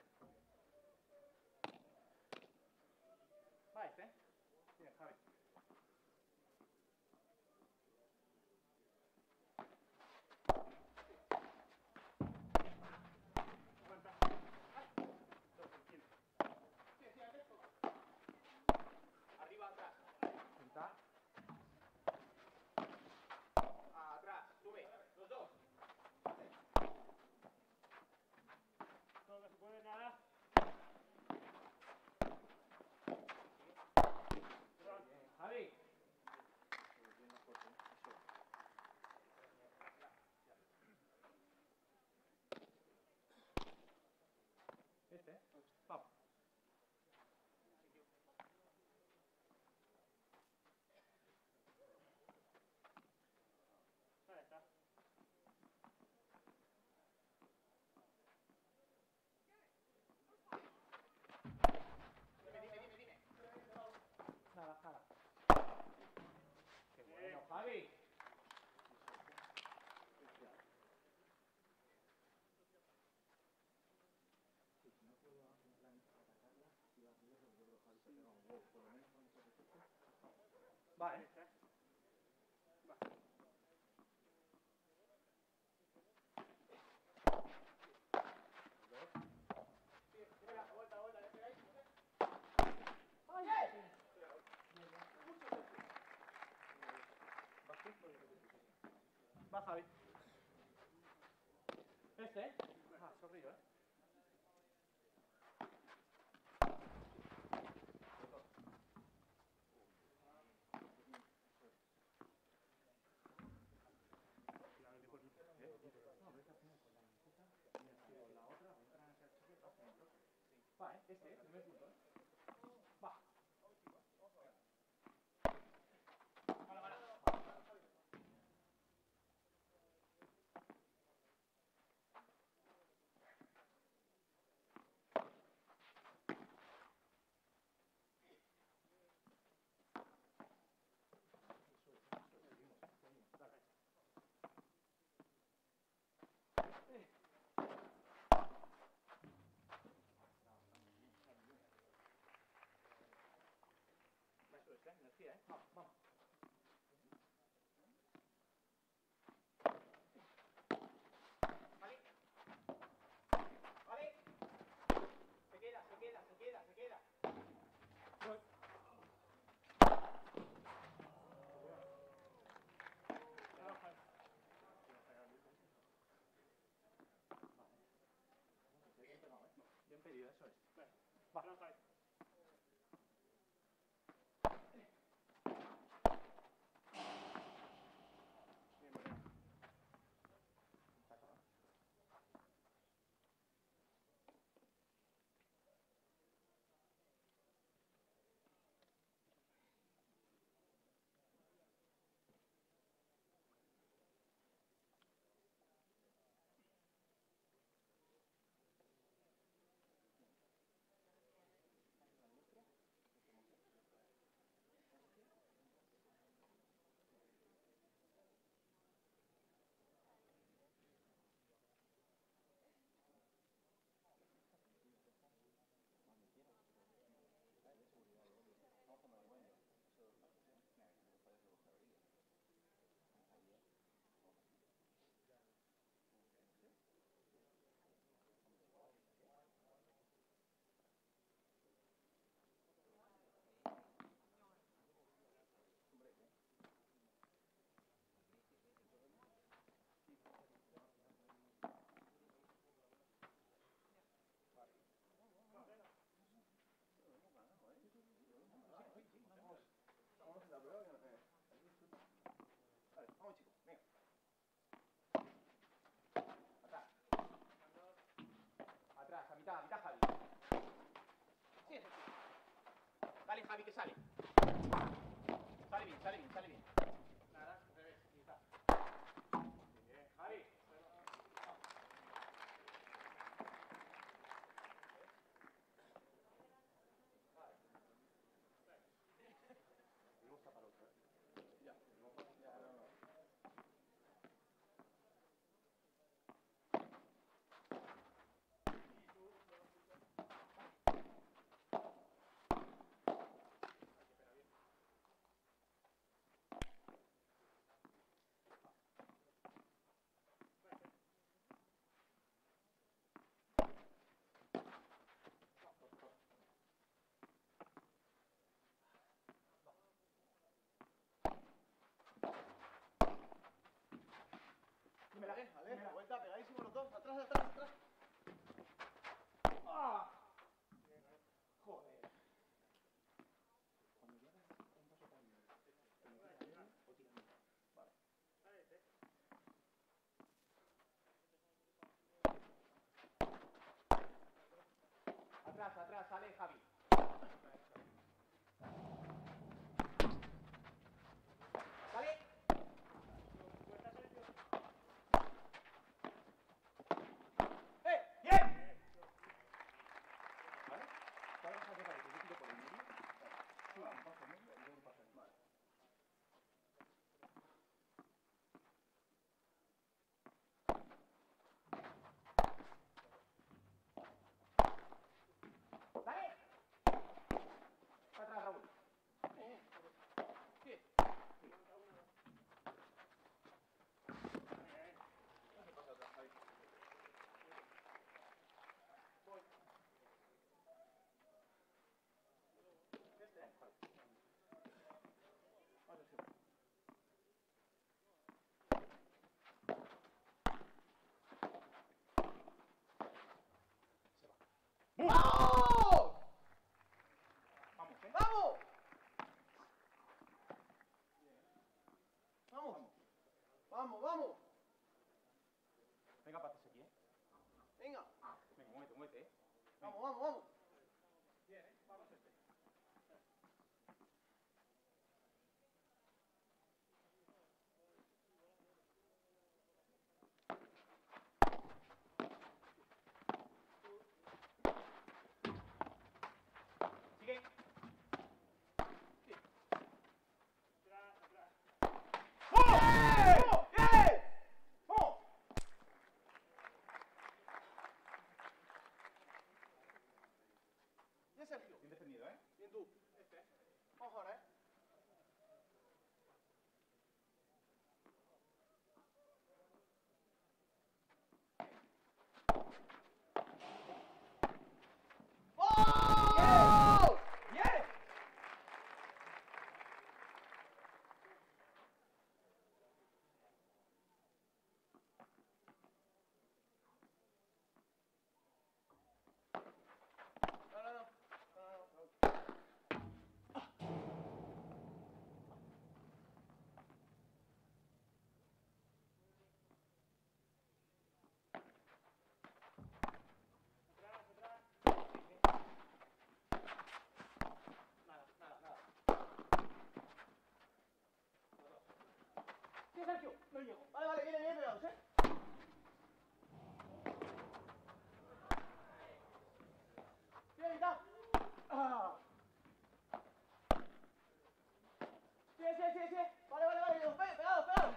Va este. Bien, Javi. Aguanta. Tranquilo. Sí, arriba, atrás. Pinta. Atrás, sube. Los dos. Todo que se puede, nada. Javi. Este, vamos. Ahí está. Dime. Nada. Qué bueno, Javi. Va, Va. Vuelta, ¿le pegáis? ¡Ay! Va, Javi. Este, sorrillo, Va, este, primer punto, Va. Eso es, energía, Vamos. Vale. Se queda. Voy. Bien pedido, eso es. Va. Javi, que sale. Sale bien, sale bien, sale bien. Nada, al revés, y está. Bien, Javi. Dímela, dímela. Vuelta, pegadísimo los dos. Atrás, atrás, atrás. ¡Ah! Joder. Cuando llegas un paso para adelante, ¿te lo tiras bien o tiras bien? Vale. Atrás, atrás, sale Javi. Sale. ¡Bien! ¿Vale? Ahora vas a dejar que yo tiro por el medio. Tú un paso en medio y yo un paso en medio. Vale. ¡Dale! Para atrás, Raúl. Sí. No se pasa atrás, Javi. Voy. Vale, sí. ¡Vamos! Vamos, ¿eh? ¡Vamos! ¡Vamos! ¡Vamos, vamos! Venga, patas aquí, ¿eh? Venga. Venga, muévete, muévete, ¿eh? Vamos, vamos, vamos. Bien, ¿eh? Vamos este. Sigue. Sí. Atrás, atrás. ¡Vamos! ¡Bien! ¡Vamos! Bien, Sergio. Bien defendido, ¿eh? Bien tú. Este. Vamos ahora, ¿eh? ¡Oh! ¡Bien! ¡Bien! No, no, no. Nada, nada, nada. Sí, Sergio, no llego. Vale, vale, viene bien pegados, ¿eh? Bien, mitad. Ah. Sí, sí, sí, sí. Vale, vale, vale. Pegados, pegados.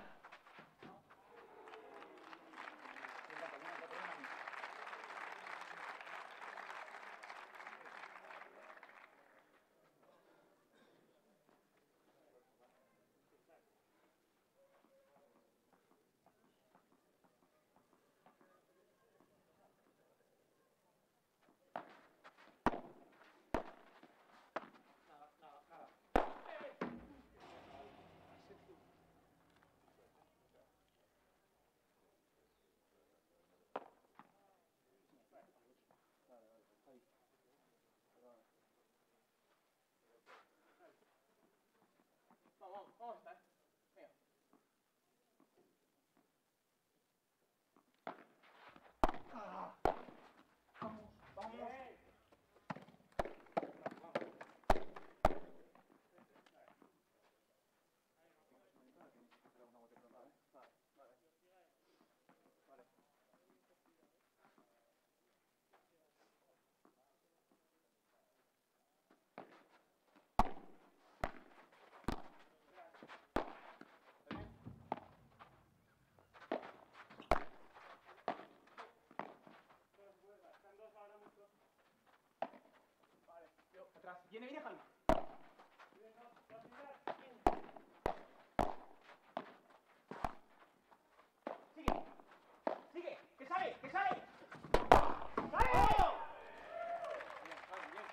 Viene, viene, Javi. Sigue. Sigue. Que sale, que sale. ¡Sale! Bien, Javi, bien.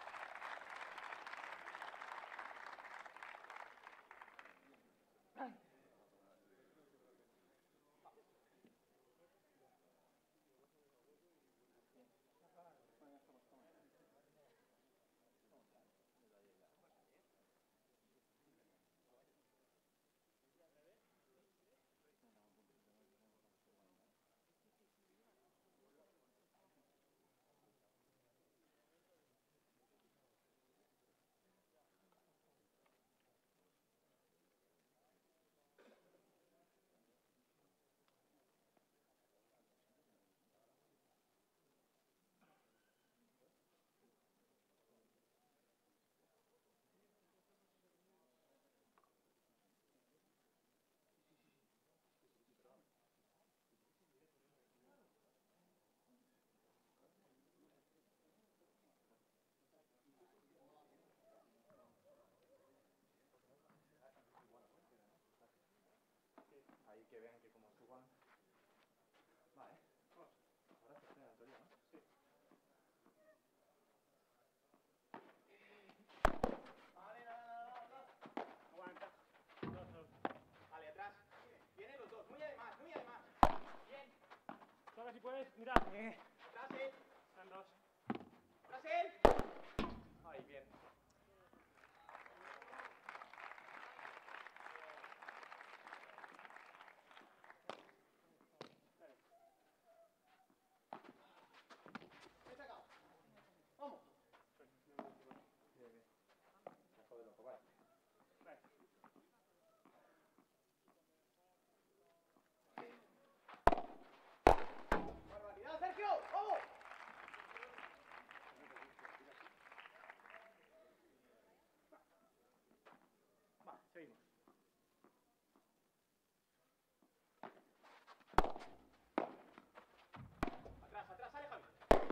Ahí que vean que como suban. Vale. Ahora se frena en teoría, ¿no? Sí. Vale, nada. Aguanta. Dos. Vale, atrás. Vienen los dos. Muy además, muy además. Bien. Ahora si puedes, mira. Atrás él. Están dos. Atrás él. Ahí, bien. Vamos. Bien. Saco de loco, vale. ¡Barbaridad, Sergio! ¡Vamos! Va, seguimos. Atrás, sale Javi.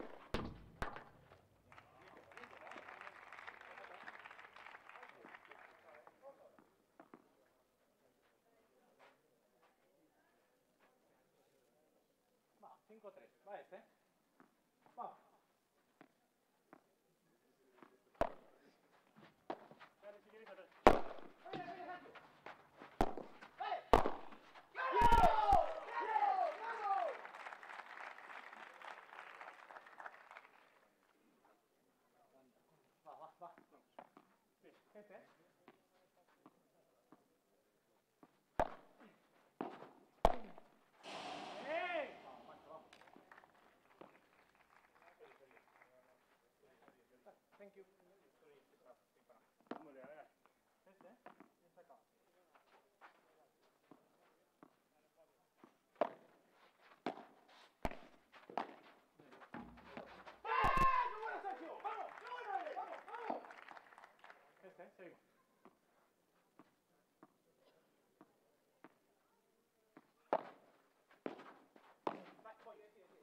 Va, 5-3. Va este. Va. Dale, si quieres atrás. ¡Dale, Sergio! ¡Dale! ¡Claro! ¡Claro! Va. Sí, este. ¡Eh! Vamos. Thank you. Vale, a ver. Este, está acá. ¡Qué bueno, Sergio! ¡Vamos! ¡Qué bueno eres! ¡Vamos! Este, seguimos. Voy.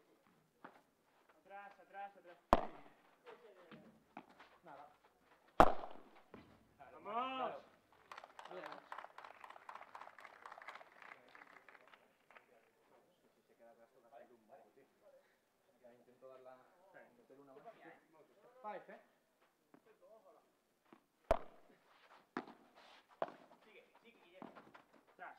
Atrás. Nada. ¡Vamos! Bien. Si se queda atrás, toca hacerle un poco, tío. Ya intento dar la... meterle una más. Va, este. Sigue, Guillermo. Atrás.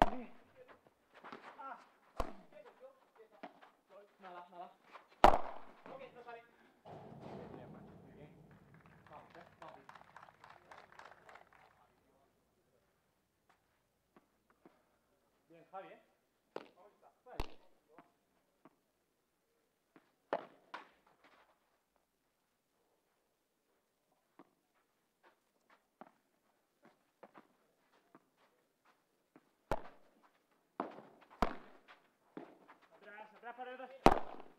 Nada. Ok, no sale. Muy bien. Vamos. Bien, Javi, ¿Cómo está? Vale. Atrás para el dos.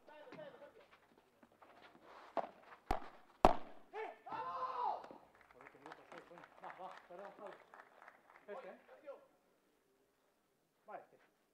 ¡Vamos! Joder, qué bruto soy, coño. Va, perdón, Javi. Este, Va este.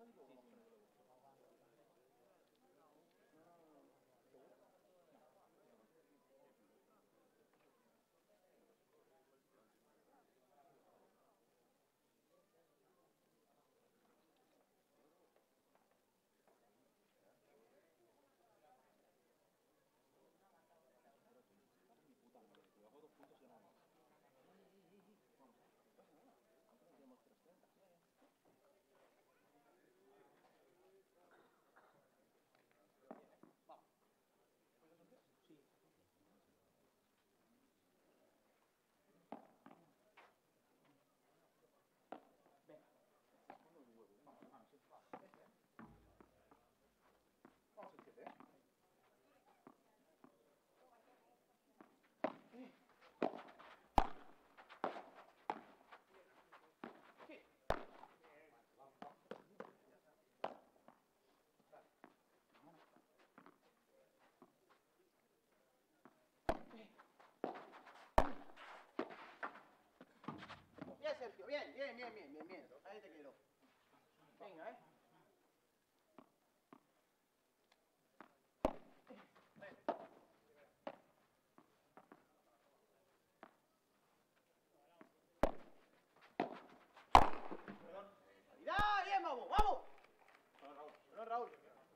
Bien, Sergio, bien, bien, bien, bien, bien, bien. Ahí te quiero. Venga, ¡ya! ¡Bien, vamos! ¡Vamos! No, Raúl.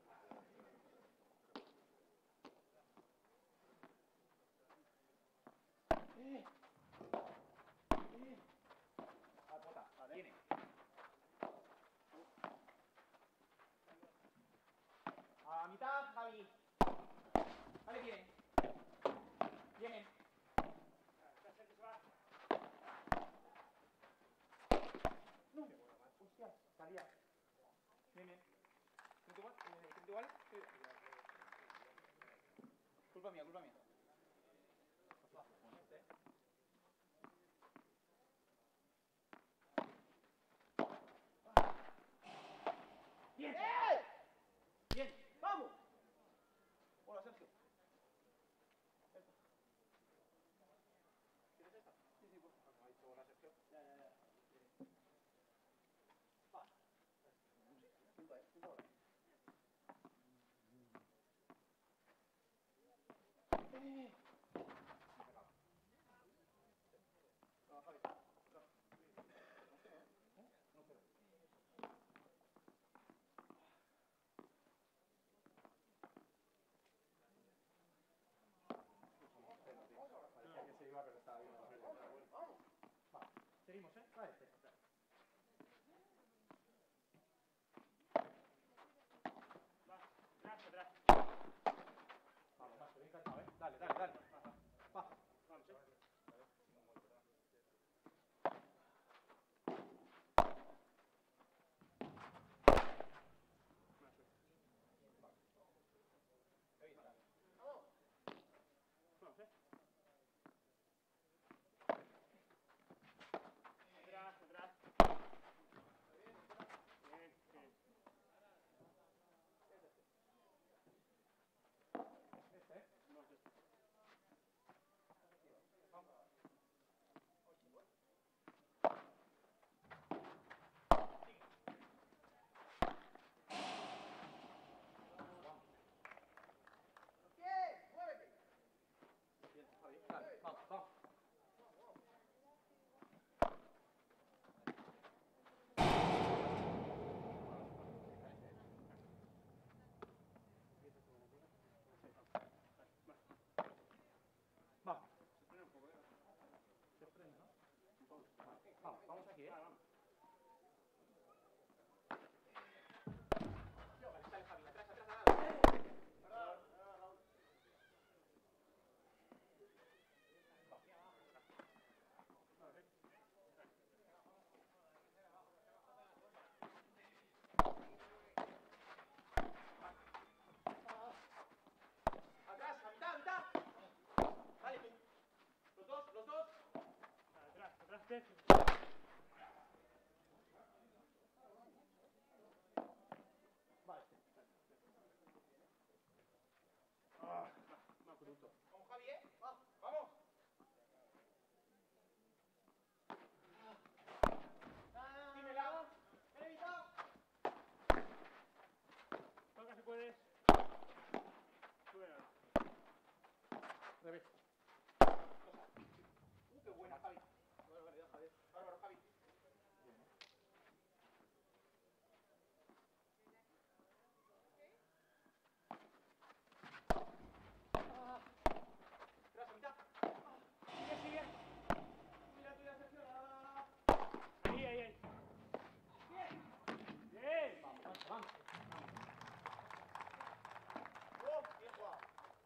Viene. A mitad, Javi. Vale, viene. Vienen. No. Hostia, salía. Vienen. ¿Tienes igual? ¿Tienes igual? Sí. Culpa mía, culpa mía. ¡Bien! ¡Bien! ¡Vamos! Hola, Sergio. ¿Quieres esta? Sí, sí, pues. Ha dicho hola, Sergio. Ya. Va. Punta, punta ahora. No, Javi. No. Parecía que se iba, pero estaba bien. Vamos. Va. Seguimos, ¿eh? Vale. Atrás. Vamos, macho, bien cansado, ¿eh? Dale. Va. Vamos, ¿eh? Vamos, ¿eh? Atrás. Bien. Este, ¿eh? No, es este. Vamos. Bien, muévete. Bien, Javi. Dale, vamos. Vamos. Se frena, ¿no? Vamos aquí, ¿eh? Vamos. Sale Javi, atrás. Raúl. Atrás, a mitad. Dale tú. Los dos. Atrás. Vale. Más bruto. Vamos, Javi, ¿eh? Vamos. Dímela. Ven, evitado. Revés. Qué buena, Javi. Buena calidad, Javi. Bárbaro, Javi. Tras, a mitad. Sigue, sigue. Tuya, Sergio. Ahí, ahí, ahí. Bien. Bien. Vamos, vamos. Bien jugado.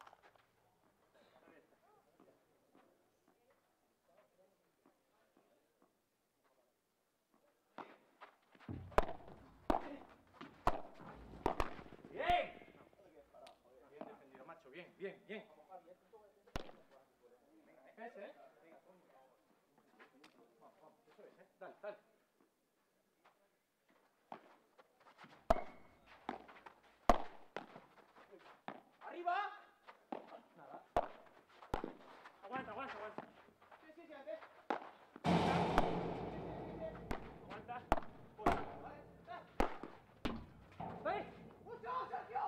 Bien. Bien defendido, macho. Bien, bien, bien. Ese, ¿eh? Vamos, vamos. Eso es, ¿eh? Dale, dale. ¡Arriba! Nada. Aguanta, aguanta, aguanta. Sí, sí, sí, antes. Aguanta. ¿Vale? ¡Ahí! ¡Mucho, Sergio!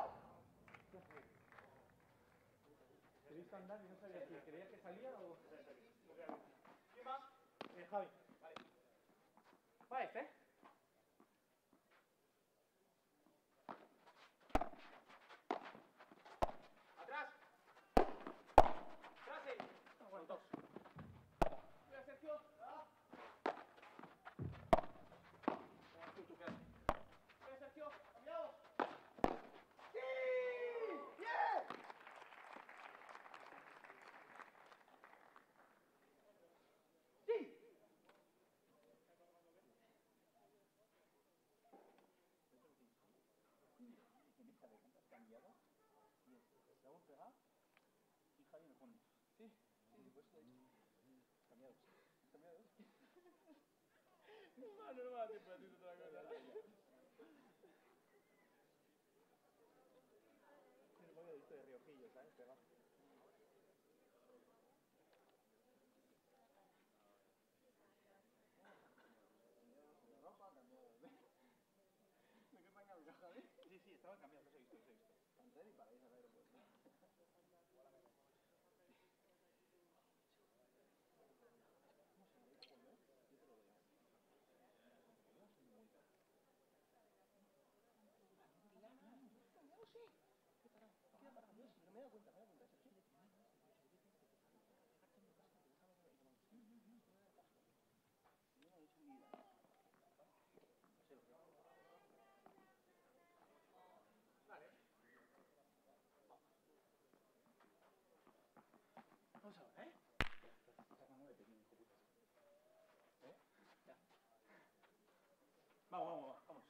Te he visto andar y no sabía si creías que salía o... ¿Quién más? Javi. Vale. Va este, ¿eh? ¡Atrás! ¡Atrás! Bueno, dos. Mira, Sergio. Tú, quédate. Mira, Sergio. ¡Cambiados! ¡Sí! ¡Bien! ¡Sí! Cambiado. La hemos pegado y Javi en el fondo. Sí, sí, pues lo he hecho. Cambiados. Cambiados. No me da tiempo de decir otra cosa. El pollo visto de Riojillo, ¿sabes? Pegado. ¿De qué te han cambiado, Javi? Sí, sí, estaban cambiados, los he visto, los he visto. Antes y para ir al aeropuerto. No me da cuenta, Vale. Vamos a ver, ¿eh? Ya. Vamos, vamos, vamos.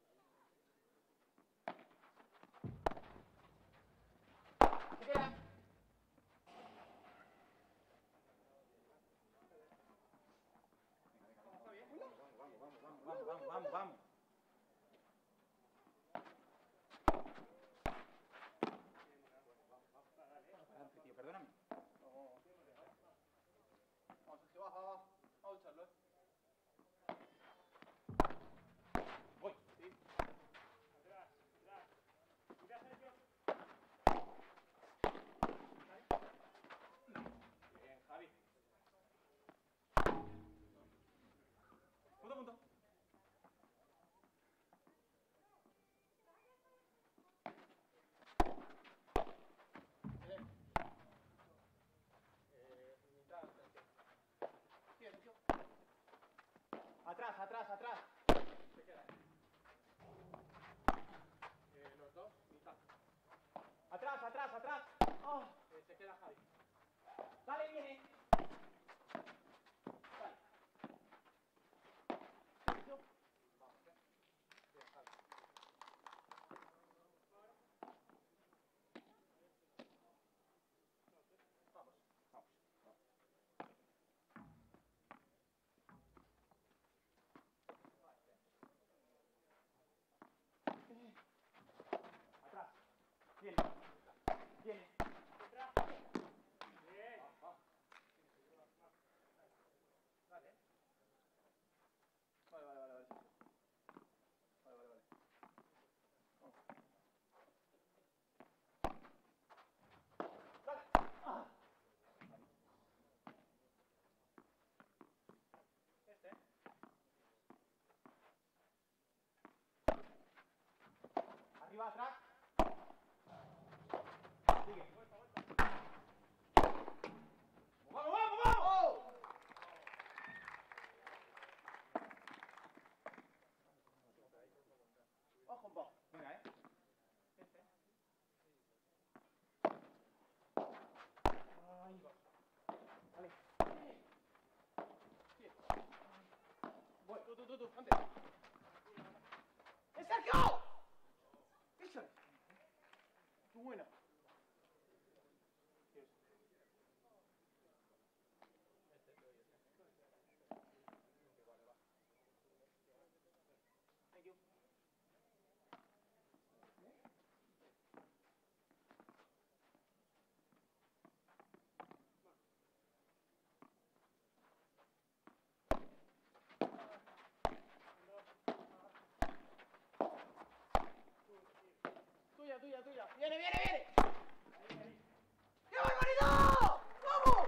¿Se queda? Vamos. Adelante, tío, perdóname. Vamos, Sergio, baja. Vamos a lucharlo, Voy, sí. Atrás. Mira, Sergio. Bien, Javi. Punto. Bien. Mitad, Sergio. Sí, Sergio. Atrás. Se queda. Los dos, mitad. Atrás. Oh, se queda Javi. Dale, viene. Dale. Sergio. Vamos, Bien, Javi. Vamos. Atrás. Viene. Detrás. Bien. Vamos. Dale. Vale. Vale. Vamos. Dale. tú, antes. ¡Es Sergio! Eso es. Tú buena. Thank you. Tuya, tuya, tuya. Viene, viene, viene. ¡Qué barbaridad! ¡Vamos!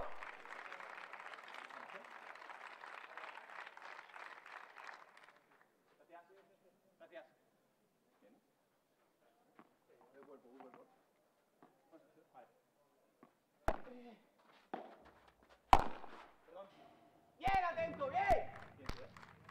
Gracias. Gracias. Bien. Muy cuerpo, muy cuerpo. Vale. Perdón. Bien, atento, bien. Bien, tío.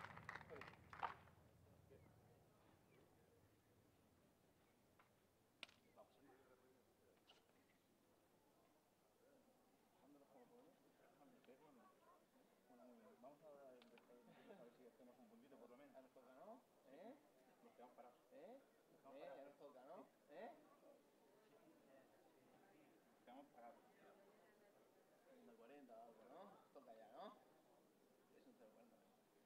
Vamos a ver si hacemos un puntito por lo menos. Ya nos toca, ¿no? Nos quedamos parados. Ya nos toca, ¿no? Nos quedamos parados. 1:40 o algo, ¿no? Toca ya, ¿no? Es un 0:40.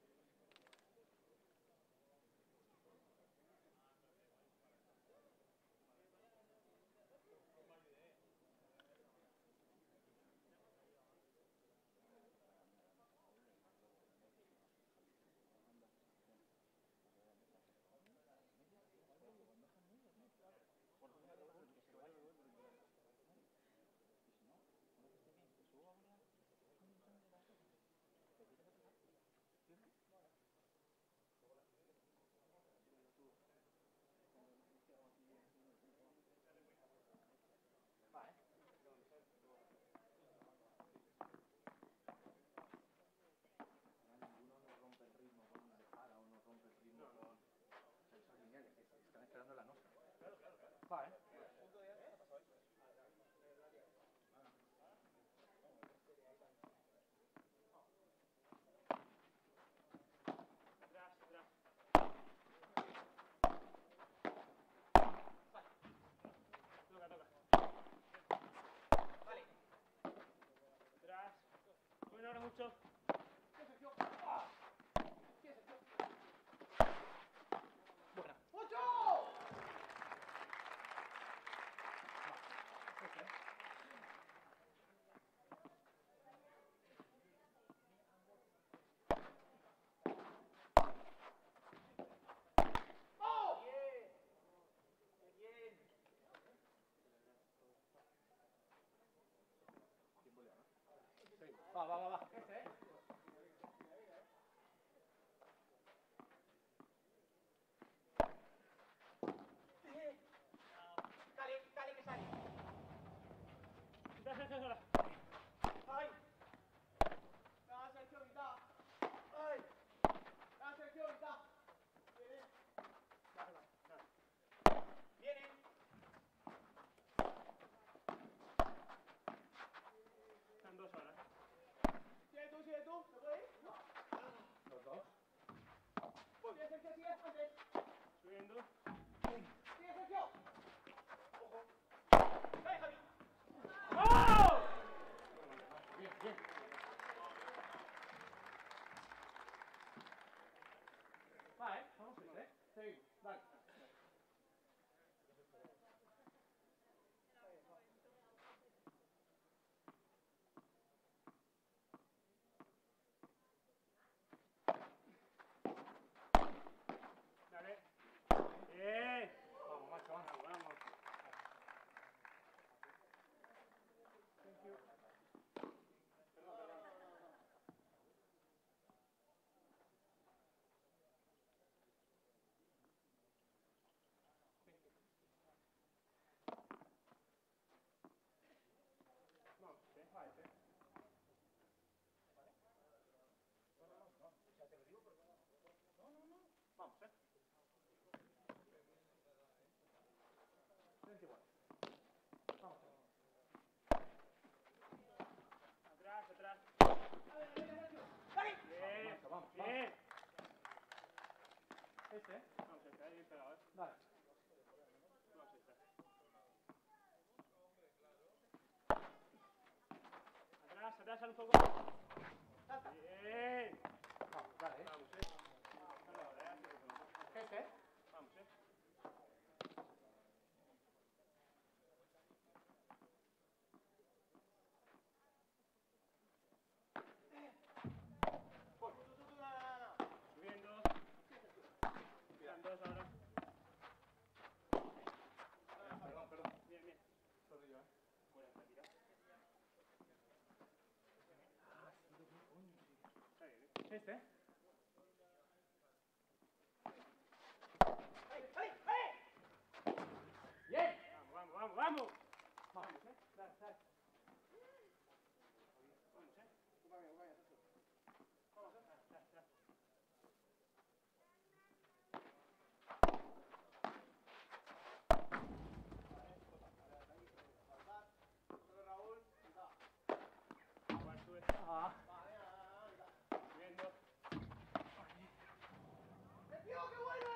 Va, ¿eh? Atrás, atrás. Toca, toca. Vale. Atrás. Bueno, ahora mucho. ¿Qué Sergio? ¿Qué Sergio? Buena. ¡Mucho! ¡Oh! Bien. Bien. ¿Quién volea, no? Sí. Va, va, va, va. Dale, dale, que sale. ¡Ay! ¡Ah, Sergio, mitad! ¡Ay! ¡Ah, Sergio, mitad! Viene. Vale, vale, vale. Viene. Están 2 horas. Sigue tú, ¿se puede ir? No. Los dos. Sigue, Sergio, sigue, antes. Subiendo. Sigue, Sergio. Ojo. ¡Dale, Javi! ¡Oh! Bien, bien. Va, vamos a ir, seguimos, dale. Dale. Bien. Vamos, macho, vamos, vamos. Thank you. Perdón, perdón. Vamos, vai, ya te lo digo porque... No. Vamos, Vente igual. Vamos. Atrás, atrás. ¡Dale! Bien, vamos, bien. Vamos, ahí bien pegado, Vale. Vamos, atrás, al poco. Salta. Bien. Vamos, dale, Vamos, Vamos, Subiendo. Quedan dos ahora. Perdón. Bien, bien. Solo yo, Fuera, tira. Está bien, ¡Ay! ¡Bien! Vamos. Vamos, dale. Vamos, Vamos, dale. Solo Raúl, igual sube. Subiendo. ¡Me pido que vuelve!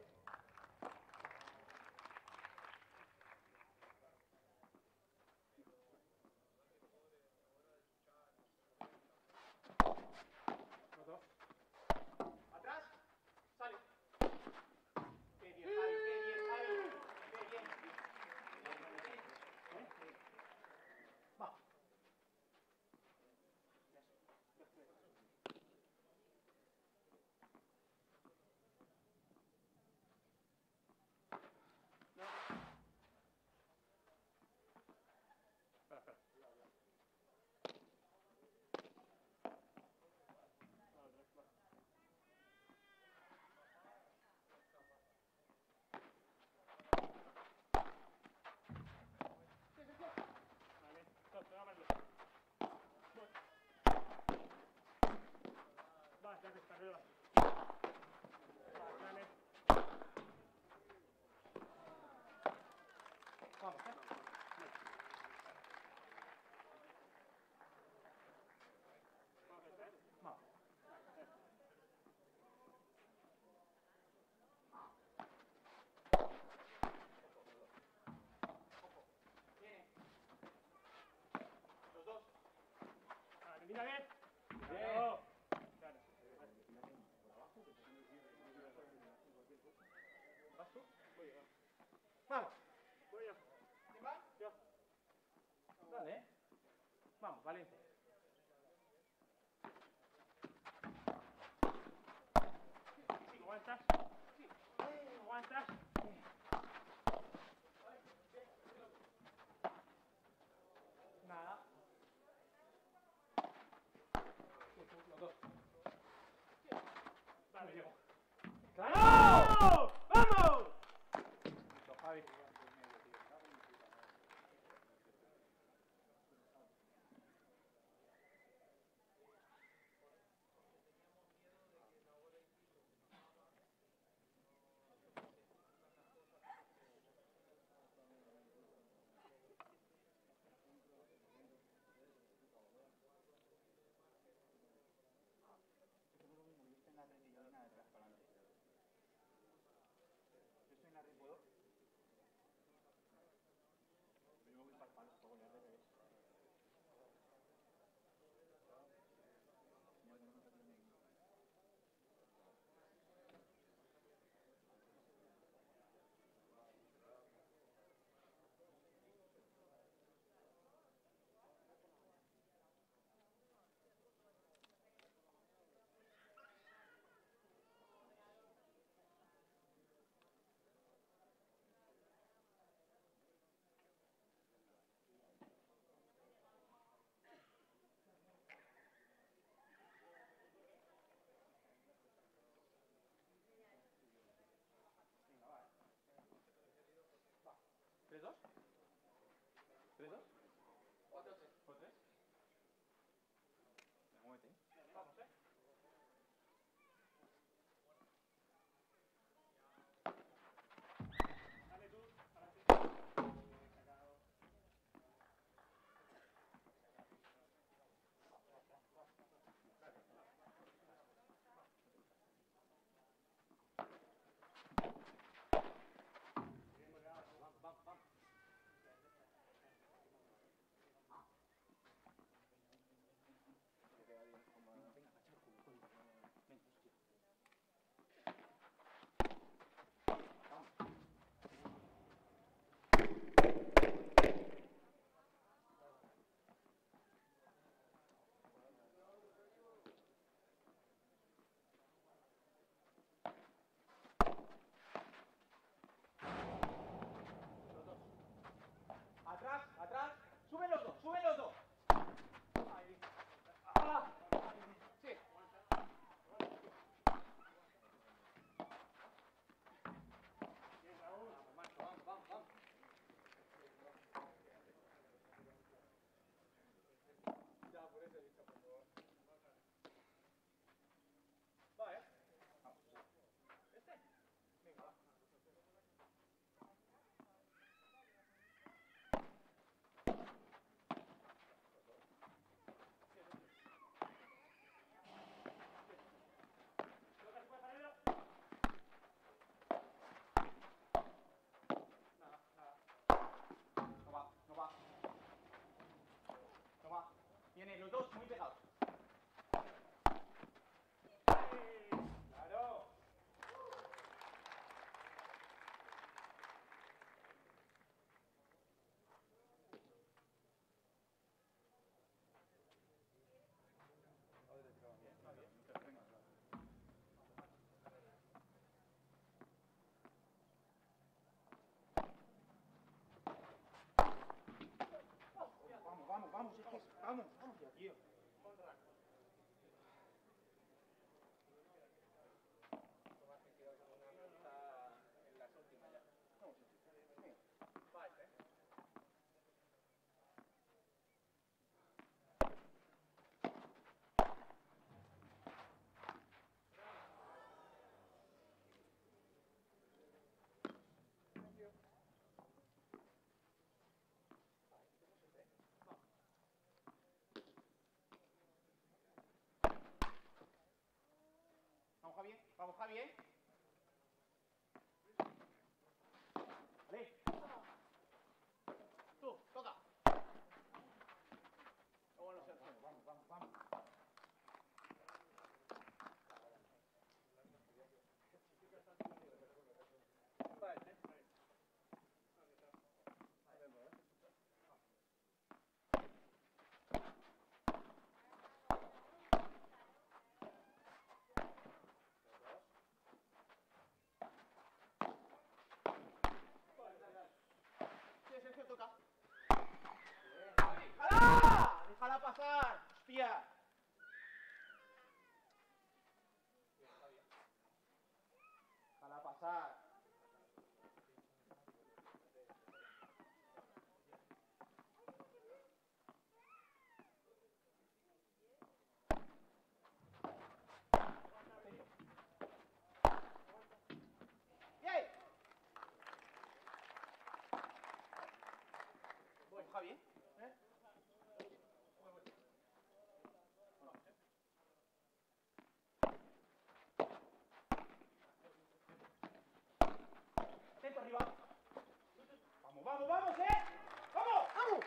Atrás, sale. Qué bien, Javi. Qué bien. Va. Espera. Va, ya está arriba. Dale. Vamos, Vamos. Los dos. Mira bien. Bien. ¿Vas tú? Voy yo. Vamos. Voy yo. ¿Quién va? Yo. Dale. Vamos, valiente. ¿Aguantas? Sí. ¿Aguantas? Nada. Los dos. Vale, llego. ¡Claro! ¡Vamos! Listo, Javi. ¿3-2? ¿3-2? ¿O 3? ¿O 3? Muévete. Vamos, Dale tú, para ti. Sacado. Vamos, vamos ya, tío. Vamos, Javier. Vamos, Javier. Vale. Tú, toca. Bueno, Sergio. Vamos, vamos, vamos. Sí, Sergio, toca. ¡Déjala! ¡Déjala pasar! ¡Hostia! Déjala pasar. ¡Bien! Voy, Javier. Centro arriba. Vamos, vamos, vamos, ¡Vamos, vamos!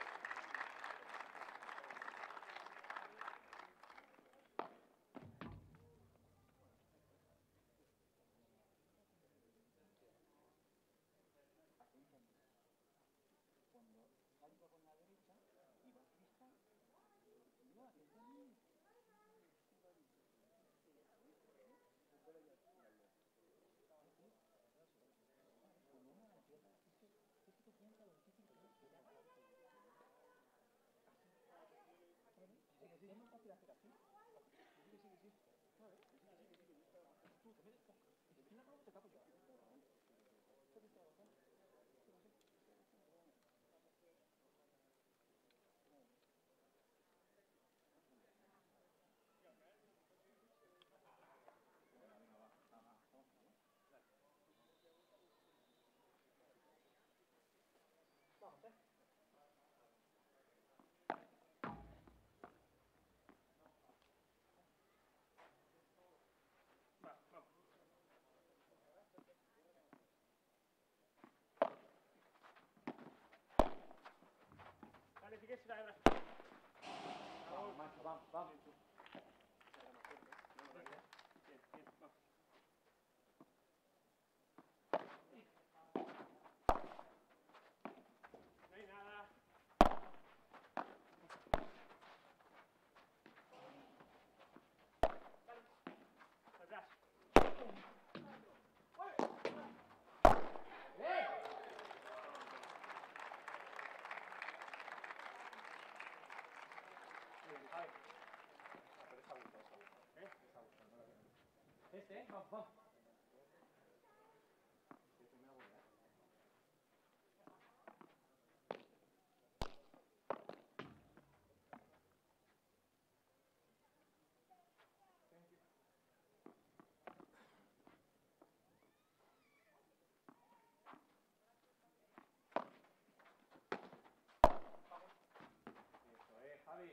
Dale, si quieres, dale, dale. Vamos, macho, vamos, vamos. No hay nada. Atrás. Vamos, vamos. Eso es, Javi.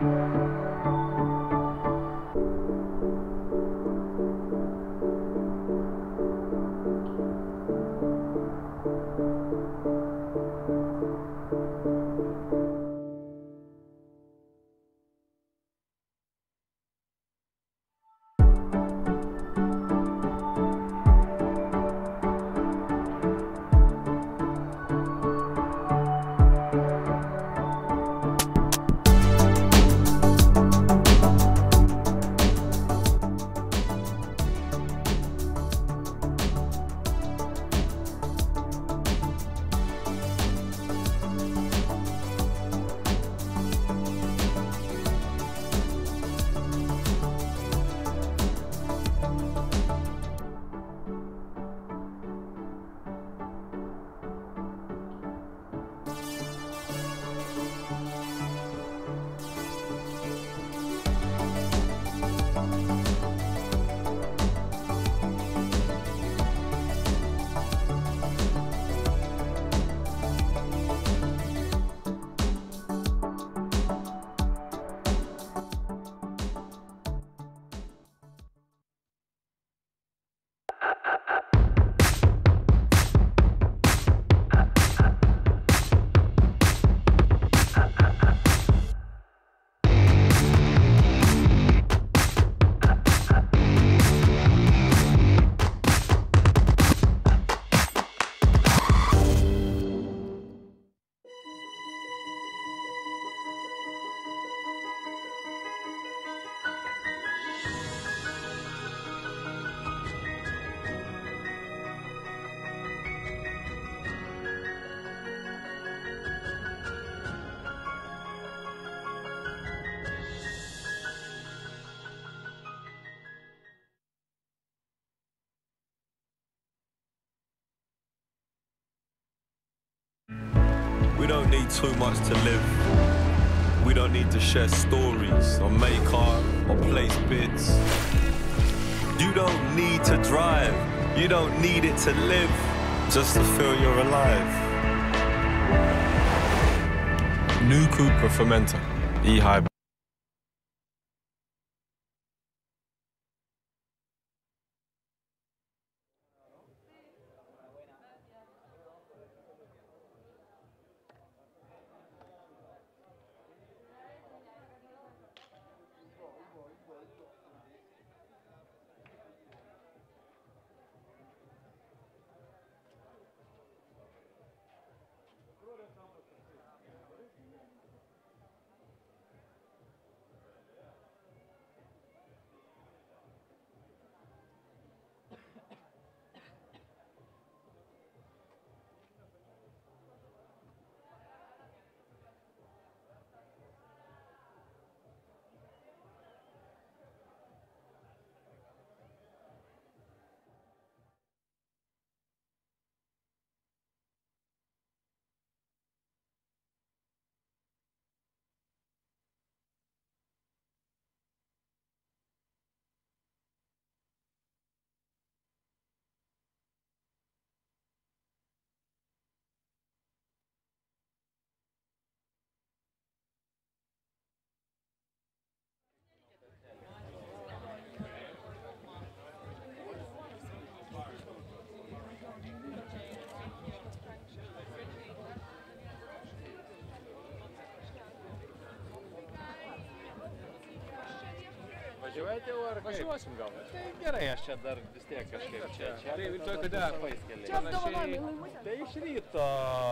We don't need too much to live. We don't need to share stories or make art or place bids. You don't need to drive. You don't need it to live just to feel you're alive. New Cooper Fermenter, E-Hybrid. Važiuojate jau ar kaip? Važiuosim gal. Tai gerai, aš čia dar vis tiek kažkaip čia. Tai rytoj kada? Tai iš ryto,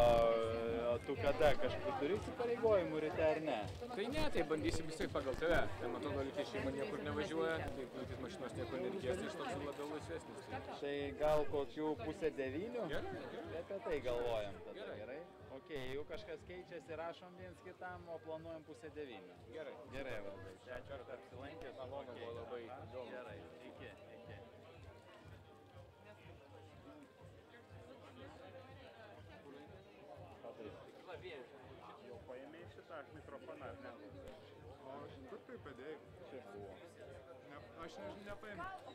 o tu kada kažkur turi įsipareigojimų ryte ar ne? Tai ne, tai bandysim vis tiek pagal tave. Tai matau, gal iki šeima niekur nevažiuoja, tai matyt mašinos niekur nereikės, tai iš toks labiau laisvesnis. Tai gal kokių 8:30? Gerai. Apie tai galvojam tada, Gerai. gerai? Ok, jeigu kažkas keičiasi, rašom viens kitam, o planuojam 8:30. Gerai. Gerai, Valdai. Ačiū, kad apsilankėt. Malonu, buvo labai įdomu. Gerai, iki. Jau paėmė šitą mikrofoną, ar ne? O kur tu padėjai? Čia buvo. Aš nepaėmiau.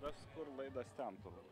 Tas kur laidas ten turbūt.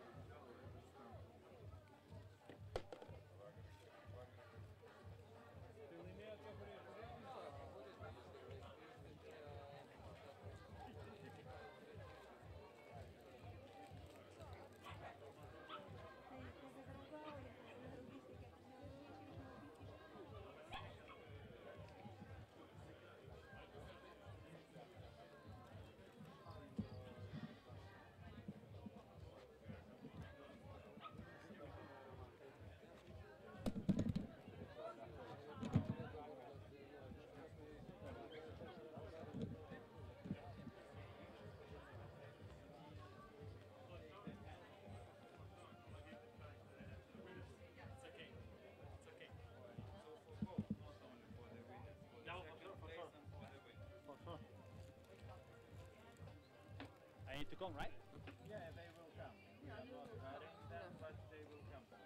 I need to come, right? Yeah, they will come. We are not hurrying them, but they will come. So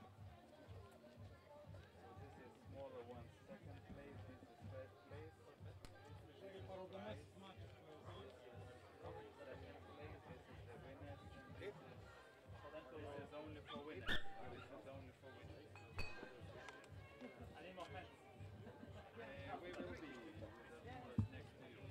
this is smaller one, second place, this is first place. Second place, this is the winners. This is only for winners. This is only for winners. I need more pens. We will be next to you.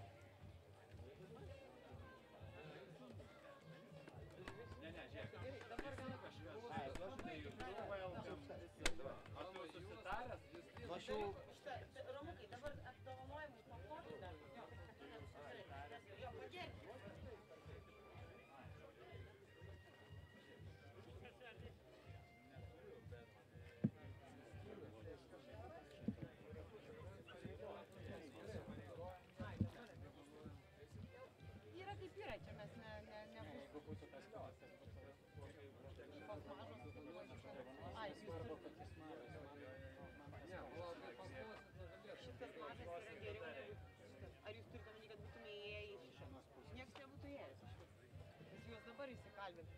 Romukai, dabar apdovanojimų pakuotų dar. Jo, padėk. Yra kaip yra, čia mes nebus. Ai, šitas mažas yra geriau negu šitas. Ar jūs turite omeny, kad būtume įėję į šitą? Niekas nebūtų įėjęs iš vis. Jūs juos dabar įsikalbint.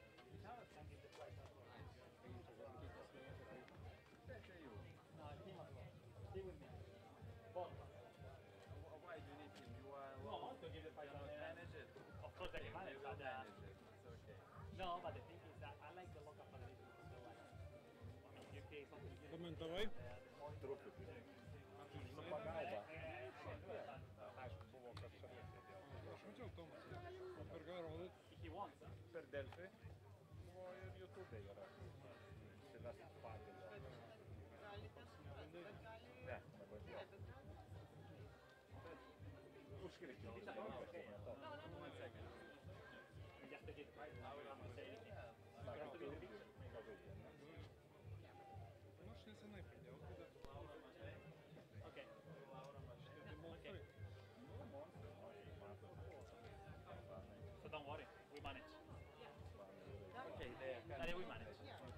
Why do you need him? You are No, to give the fight on manage it. Of course I can manage, You will but manage it. It's okay. no, but the thing is that I like the local federation. So like, in UK something. Komentavai? Truputį. Su pagalba. Aišku, buvo kažkas. Aš mačiau Tomas. Per ką rodyt? He wants. Per Delfi. Buvo ir YouTube yra. Šitas pagrindas. Galite suprasti, bet gali... Ne, nevažiuoju. Užkričiau. No. One second. We just take it right now. We don't say anything. You have to do the picture. Nu, aš nesenai pradėjau. Okay. Monstrai. So don't worry, we manage. Okay, there. Daddy, we manage.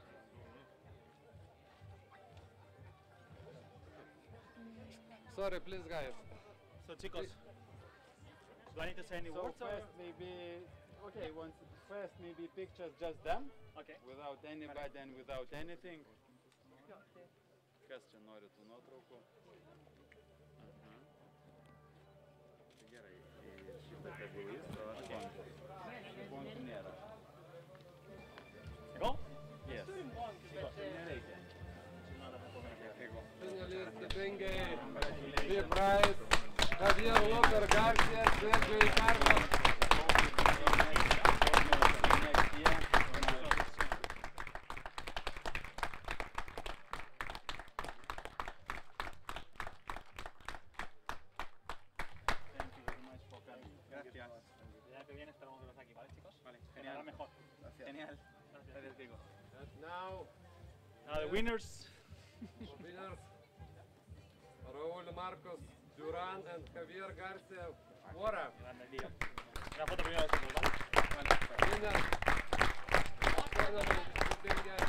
Sorry, please, guys. So chicos, do I need to say any So words? first maybe, okay, first maybe pictures just them, Okay. without anybody and without anything. Kas čia nori tų nuotraukų? Gerai, šitą tegul jis, o aš bontų nėra. Go? Yes. Nereikia. Finalist Bengay, B prize, Javier López García, Sergio Carlos. Next year. Thank you very much for coming. Gracias. El año que viene esperamos verlos aquí, ¿vale, chicos? Vale, Genial. genial. Mejor. Genial. Gracias, Diego. Now, The winners. winners, Raúl Marcos Durán and Javier García Mora. Grande el lío. Una foto primero de nosotros, ¿vale? Winners, tournament Bengay.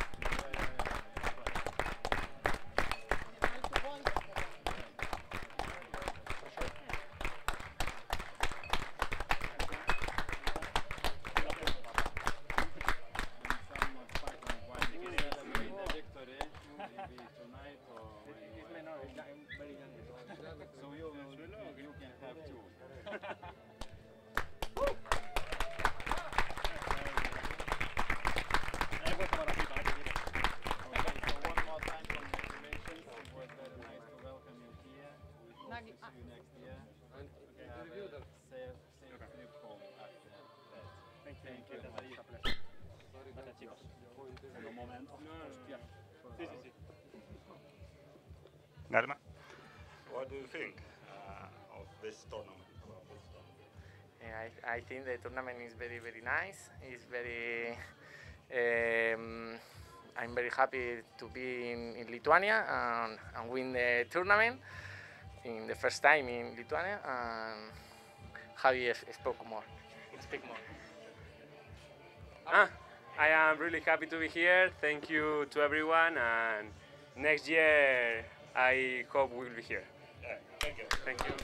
So you can have two. Gracias, chicos. Un momento. Hostia. Sí, sí, sí. Garma, what do you think of this tournament? I think the tournament is very, very nice. It's very. I'm very happy to be in Lithuania and win the tournament in the first time in Lithuania. And Javi spoke more. Speak more. I am really happy to be here. Thank you to everyone, and next year I hope we'll be here. Yeah, thank you. Thank you.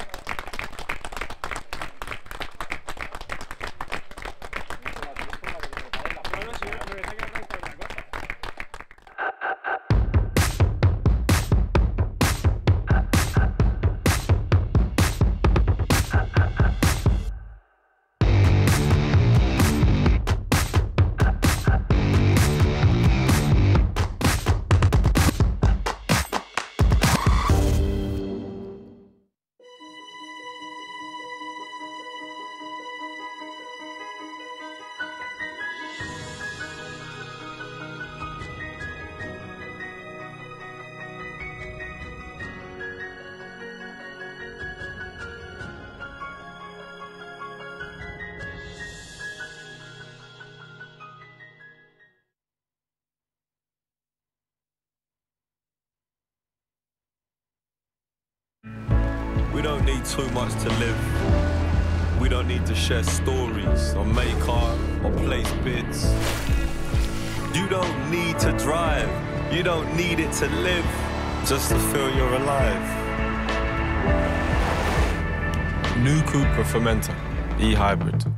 We don't need too much to live. We don't need to share stories or make art or place bids. You don't need to drive. You don't need it to live just to feel you're alive. New Cooper Fermenter, e-hybrid.